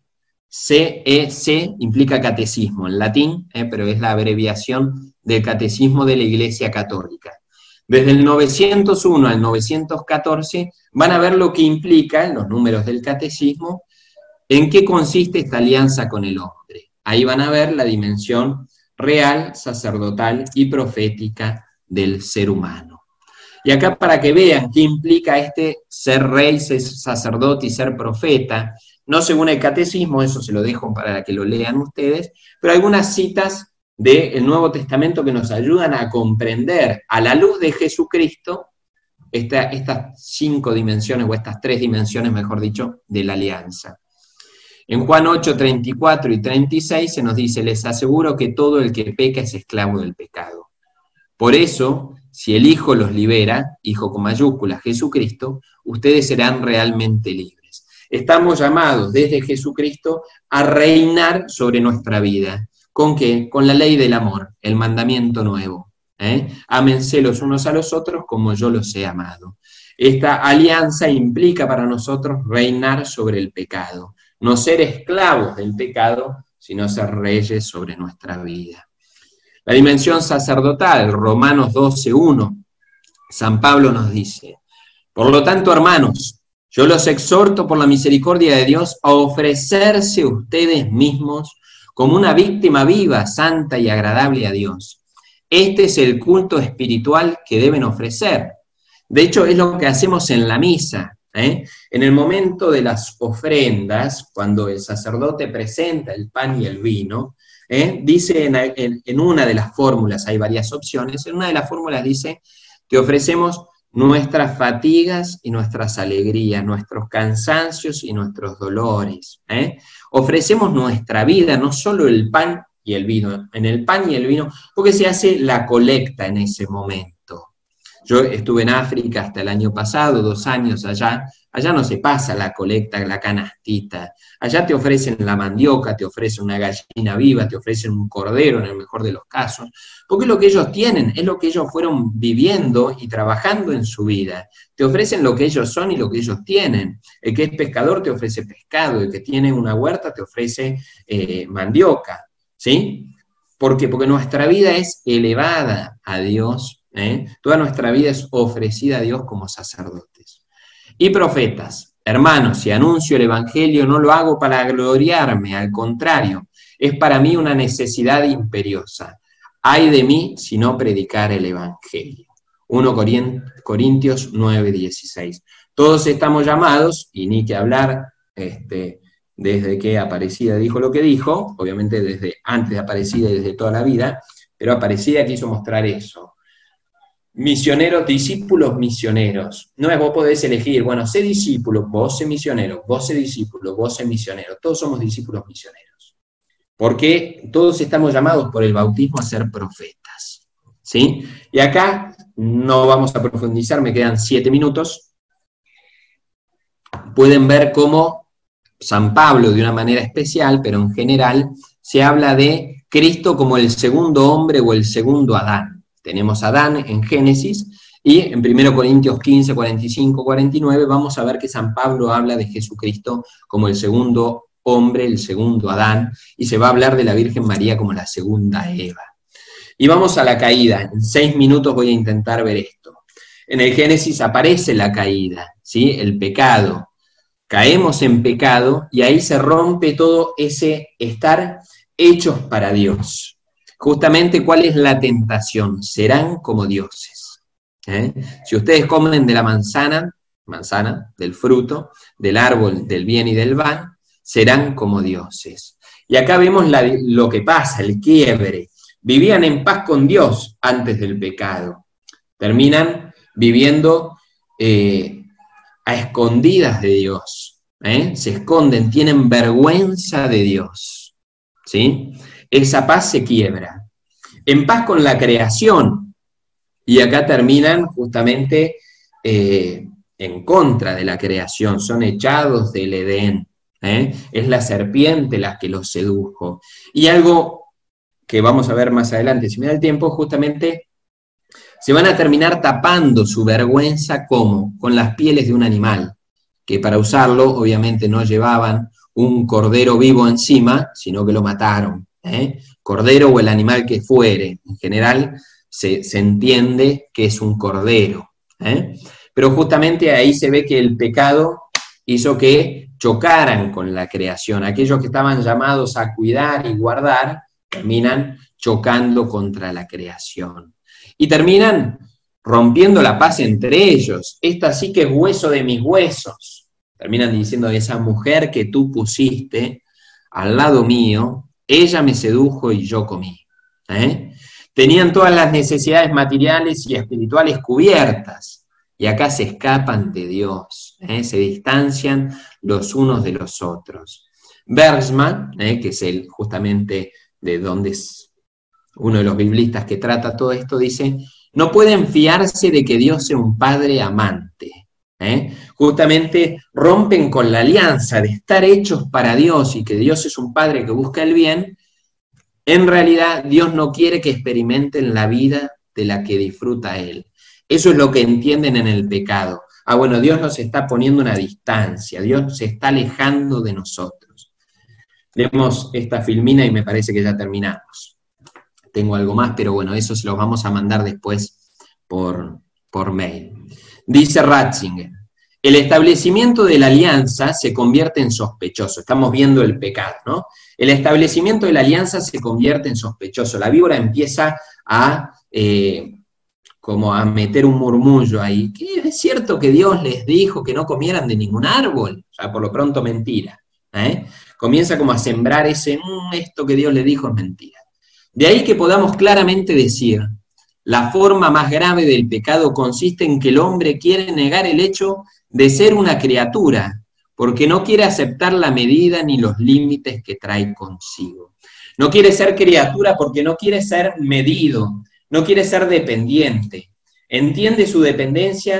C E C implica catecismo en latín, ¿eh? pero es la abreviación del catecismo de la Iglesia Católica. Desde el novecientos uno al novecientos catorce van a ver lo que implica, en los números del catecismo, en qué consiste esta alianza con el hombre. Ahí van a ver la dimensión real, sacerdotal y profética del ser humano. Y acá para que vean qué implica este ser rey, ser sacerdote y ser profeta, no según el catecismo, eso se lo dejo para que lo lean ustedes, pero algunas citas del Nuevo Testamento que nos ayudan a comprender a la luz de Jesucristo esta, estas cinco dimensiones, o estas tres dimensiones, mejor dicho, de la alianza. En Juan ocho, treinta y cuatro y treinta y seis se nos dice, les aseguro que todo el que peca es esclavo del pecado. Por eso, si el Hijo los libera, Hijo con mayúsculas, Jesucristo, ustedes serán realmente libres. Estamos llamados desde Jesucristo a reinar sobre nuestra vida. ¿Con qué? Con la ley del amor, el mandamiento nuevo. ¿eh? Ámense los unos a los otros como yo los he amado. Esta alianza implica para nosotros reinar sobre el pecado. No ser esclavos del pecado, sino ser reyes sobre nuestra vida. La dimensión sacerdotal, Romanos doce, uno, San Pablo nos dice, por lo tanto, hermanos, yo los exhorto por la misericordia de Dios a ofrecerse ustedes mismos como una víctima viva, santa y agradable a Dios. Este es el culto espiritual que deben ofrecer. De hecho, es lo que hacemos en la misa. ¿Eh? En el momento de las ofrendas, cuando el sacerdote presenta el pan y el vino, ¿eh? dice en, en, en una de las fórmulas, hay varias opciones, en una de las fórmulas dice, te ofrecemos nuestras fatigas y nuestras alegrías, nuestros cansancios y nuestros dolores. ¿eh? Ofrecemos nuestra vida, no solo el pan y el vino, en el pan y el vino, porque se hace la colecta en ese momento. Yo estuve en África hasta el año pasado, dos años allá, allá no se pasa la colecta, la canastita, allá te ofrecen la mandioca, te ofrecen una gallina viva, te ofrecen un cordero en el mejor de los casos, porque es lo que ellos tienen, es lo que ellos fueron viviendo y trabajando en su vida. Te ofrecen lo que ellos son y lo que ellos tienen. El que es pescador te ofrece pescado, el que tiene una huerta te ofrece eh, mandioca, ¿sí? ¿Por qué? Porque nuestra vida es elevada a Dios, ¿eh? Toda nuestra vida es ofrecida a Dios como sacerdotes. Y profetas, hermanos, si anuncio el Evangelio no lo hago para gloriarme, al contrario, es para mí una necesidad imperiosa. Ay de mí si no predicar el Evangelio. primera Corintios nueve, dieciséis. Todos estamos llamados, y ni que hablar, este, desde que Aparecida dijo lo que dijo, obviamente desde antes de Aparecida y desde toda la vida, pero Aparecida quiso mostrar eso. Misioneros, discípulos misioneros. No es vos podés elegir, bueno, sé discípulo, vos sé misionero, vos sé discípulo, vos sé misionero. Todos somos discípulos misioneros. Porque todos estamos llamados por el bautismo a ser profetas, ¿sí? Y acá no vamos a profundizar, me quedan siete minutos. Pueden ver cómo San Pablo, de una manera especial, pero en general, se habla de Cristo como el segundo hombre o el segundo Adán. Tenemos a Adán en Génesis, y en primera Corintios quince, cuarenta y cinco, cuarenta y nueve, vamos a ver que San Pablo habla de Jesucristo como el segundo hombre, el segundo Adán, y se va a hablar de la Virgen María como la segunda Eva. Y vamos a la caída. En seis minutos voy a intentar ver esto. En el Génesis aparece la caída, ¿sí? El pecado. Caemos en pecado y ahí se rompe todo ese estar hechos para Dios. Justamente, ¿cuál es la tentación? Serán como dioses. ¿Eh? Si ustedes comen de la manzana, manzana, del fruto, del árbol del bien y del mal, serán como dioses. Y acá vemos la, lo que pasa, el quiebre. Vivían en paz con Dios antes del pecado. Terminan viviendo eh, a escondidas de Dios, ¿eh? Se esconden, tienen vergüenza de Dios, ¿sí? Esa paz se quiebra. En paz con la creación, y acá terminan justamente eh, en contra de la creación, son echados del Edén, ¿eh? Es la serpiente la que los sedujo. Y algo que vamos a ver más adelante, si me da el tiempo, justamente se van a terminar tapando su vergüenza, ¿cómo? Con las pieles de un animal, que para usarlo obviamente no llevaban un cordero vivo encima, sino que lo mataron, ¿eh? Cordero o el animal que fuere, en general se, se entiende que es un cordero, ¿eh? Pero justamente ahí se ve que el pecado hizo que chocaran con la creación. Aquellos que estaban llamados a cuidar y guardar, terminan chocando contra la creación. Y terminan rompiendo la paz entre ellos. Esta sí que es hueso de mis huesos. Terminan diciendo, esa mujer que tú pusiste al lado mío, ella me sedujo y yo comí. ¿Eh? Tenían todas las necesidades materiales y espirituales cubiertas. Y acá se escapan de Dios. ¿Eh? Se distancian los unos de los otros. Bergsman, ¿eh? que es el, justamente de donde es uno de los biblistas que trata todo esto, dice, no pueden fiarse de que Dios sea un padre amante. ¿eh? Justamente rompen con la alianza de estar hechos para Dios y que Dios es un padre que busca el bien. En realidad, Dios no quiere que experimenten la vida de la que disfruta Él. Eso es lo que entienden en el pecado. Ah, bueno, Dios nos está poniendo una distancia, Dios se está alejando de nosotros. Leemos esta filmina y me parece que ya terminamos. Tengo algo más, pero bueno, eso se lo vamos a mandar después por, por mail. Dice Ratzinger, el establecimiento de la alianza se convierte en sospechoso. Estamos viendo el pecado, ¿no? El establecimiento de la alianza se convierte en sospechoso. La víbora empieza a, eh, como a meter un murmullo ahí. Que es cierto que Dios les dijo que no comieran de ningún árbol. O sea, por lo pronto mentira. ¿eh? Comienza como a sembrar ese, mmm, esto que Dios le dijo es mentira. De ahí que podamos claramente decir, la forma más grave del pecado consiste en que el hombre quiere negar el hecho de ser una criatura, porque no quiere aceptar la medida ni los límites que trae consigo. No quiere ser criatura porque no quiere ser medido, no quiere ser dependiente. Entiende su dependencia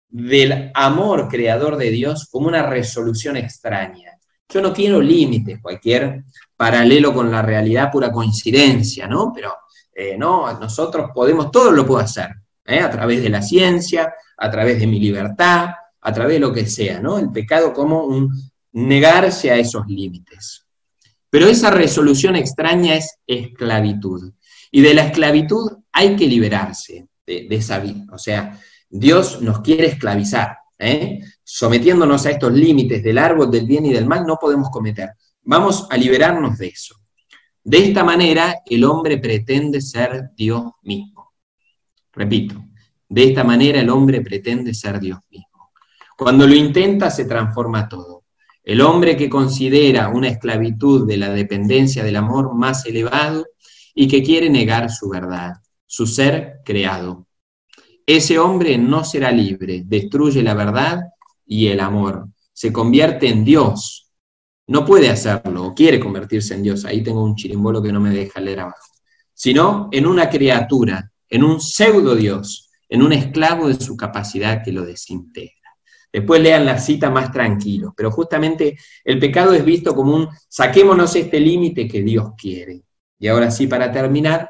del amor creador de Dios como una resolución extraña. Yo no quiero límites, cualquier paralelo con la realidad, pura coincidencia, ¿no? Pero eh, no, nosotros podemos, todo lo puedo hacer, ¿eh? A través de la ciencia, a través de mi libertad, a través de lo que sea, ¿no? El pecado como un negarse a esos límites. Pero esa resolución extraña es esclavitud. Y de la esclavitud hay que liberarse de, de esa vida. O sea, Dios nos quiere esclavizar, ¿eh? Sometiéndonos a estos límites del árbol del bien y del mal, no podemos cometer. Vamos a liberarnos de eso. De esta manera, el hombre pretende ser Dios mismo. Repito, de esta manera el hombre pretende ser Dios mismo. Cuando lo intenta, se transforma todo. El hombre que considera una esclavitud de la dependencia del amor más elevado y que quiere negar su verdad, su ser creado. Ese hombre no será libre, destruye la verdad y el amor, se convierte en Dios. No puede hacerlo, quiere convertirse en Dios, ahí tengo un chirimbolo que no me deja leer abajo, sino en una criatura, en un pseudo Dios, en un esclavo de su capacidad que lo desintegra. Después lean la cita más tranquilos, pero justamente el pecado es visto como un saquémonos este límite que Dios quiere. Y ahora sí, para terminar,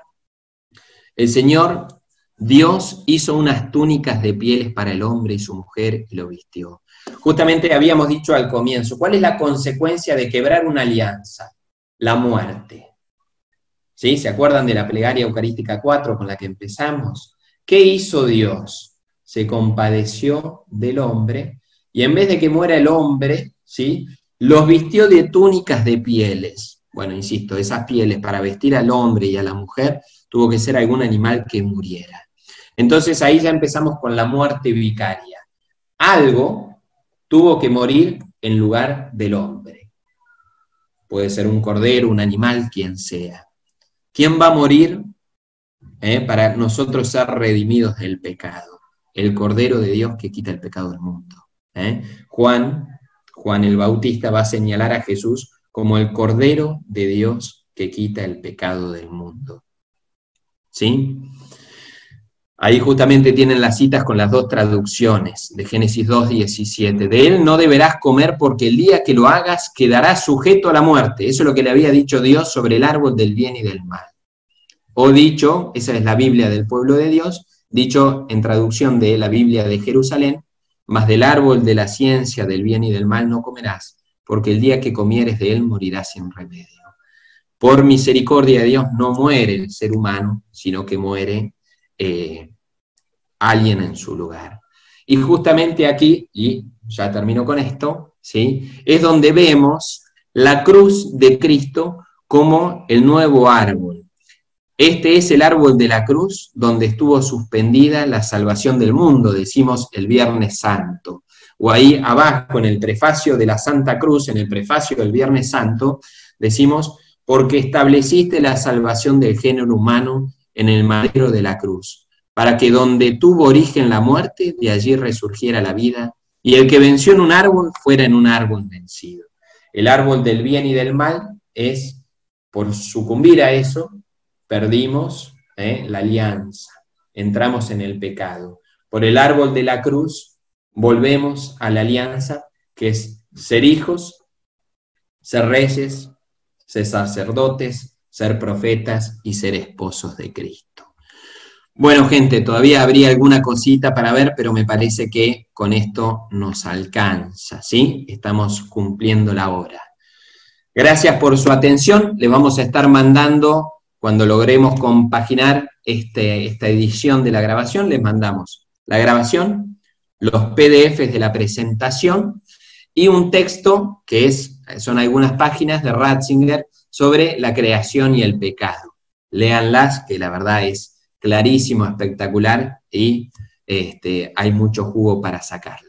el Señor, Dios hizo unas túnicas de pieles para el hombre y su mujer y lo vistió. Justamente habíamos dicho al comienzo, ¿cuál es la consecuencia de quebrar una alianza? La muerte. ¿Sí? ¿Se acuerdan de la plegaria eucarística cuatro con la que empezamos? ¿Qué hizo Dios? Se compadeció del hombre, y en vez de que muera el hombre, ¿sí?, los vistió de túnicas de pieles. Bueno, insisto, esas pieles para vestir al hombre y a la mujer tuvo que ser algún animal que muriera. Entonces ahí ya empezamos con la muerte vicaria. Algo tuvo que morir en lugar del hombre. Puede ser un cordero, un animal, quien sea. ¿Quién va a morir eh, para nosotros ser redimidos del pecado? El Cordero de Dios que quita el pecado del mundo. ¿eh? Juan, Juan el Bautista va a señalar a Jesús como el Cordero de Dios que quita el pecado del mundo. ¿Sí? Ahí justamente tienen las citas con las dos traducciones de Génesis dos, diecisiete. De él no deberás comer porque el día que lo hagas quedarás sujeto a la muerte. Eso es lo que le había dicho Dios sobre el árbol del bien y del mal. O dicho, esa es la Biblia del pueblo de Dios, dicho en traducción de la Biblia de Jerusalén, mas del árbol de la ciencia del bien y del mal no comerás, porque el día que comieres de él morirás sin remedio. Por misericordia de Dios no muere el ser humano, sino que muere eh, alguien en su lugar. Y justamente aquí, y ya termino con esto, ¿sí?, es donde vemos la cruz de Cristo como el nuevo árbol. Este es el árbol de la cruz donde estuvo suspendida la salvación del mundo, decimos el Viernes Santo. O ahí abajo en el prefacio de la Santa Cruz, en el prefacio del Viernes Santo, decimos, porque estableciste la salvación del género humano en el madero de la cruz, para que donde tuvo origen la muerte, de allí resurgiera la vida, y el que venció en un árbol fuera en un árbol vencido. El árbol del bien y del mal es, por sucumbir a eso, perdimos ¿eh? la alianza, entramos en el pecado. Por el árbol de la cruz volvemos a la alianza, que es ser hijos, ser reyes, ser sacerdotes, ser profetas y ser esposos de Cristo. Bueno, gente, todavía habría alguna cosita para ver, pero me parece que con esto nos alcanza, ¿sí? Estamos cumpliendo la hora. Gracias por su atención, le vamos a estar mandando, cuando logremos compaginar este, esta edición de la grabación, les mandamos la grabación, los P D Fs de la presentación y un texto que es, son algunas páginas de Ratzinger sobre la creación y el pecado. Léanlas, que la verdad es clarísimo, espectacular y este, hay mucho jugo para sacarle.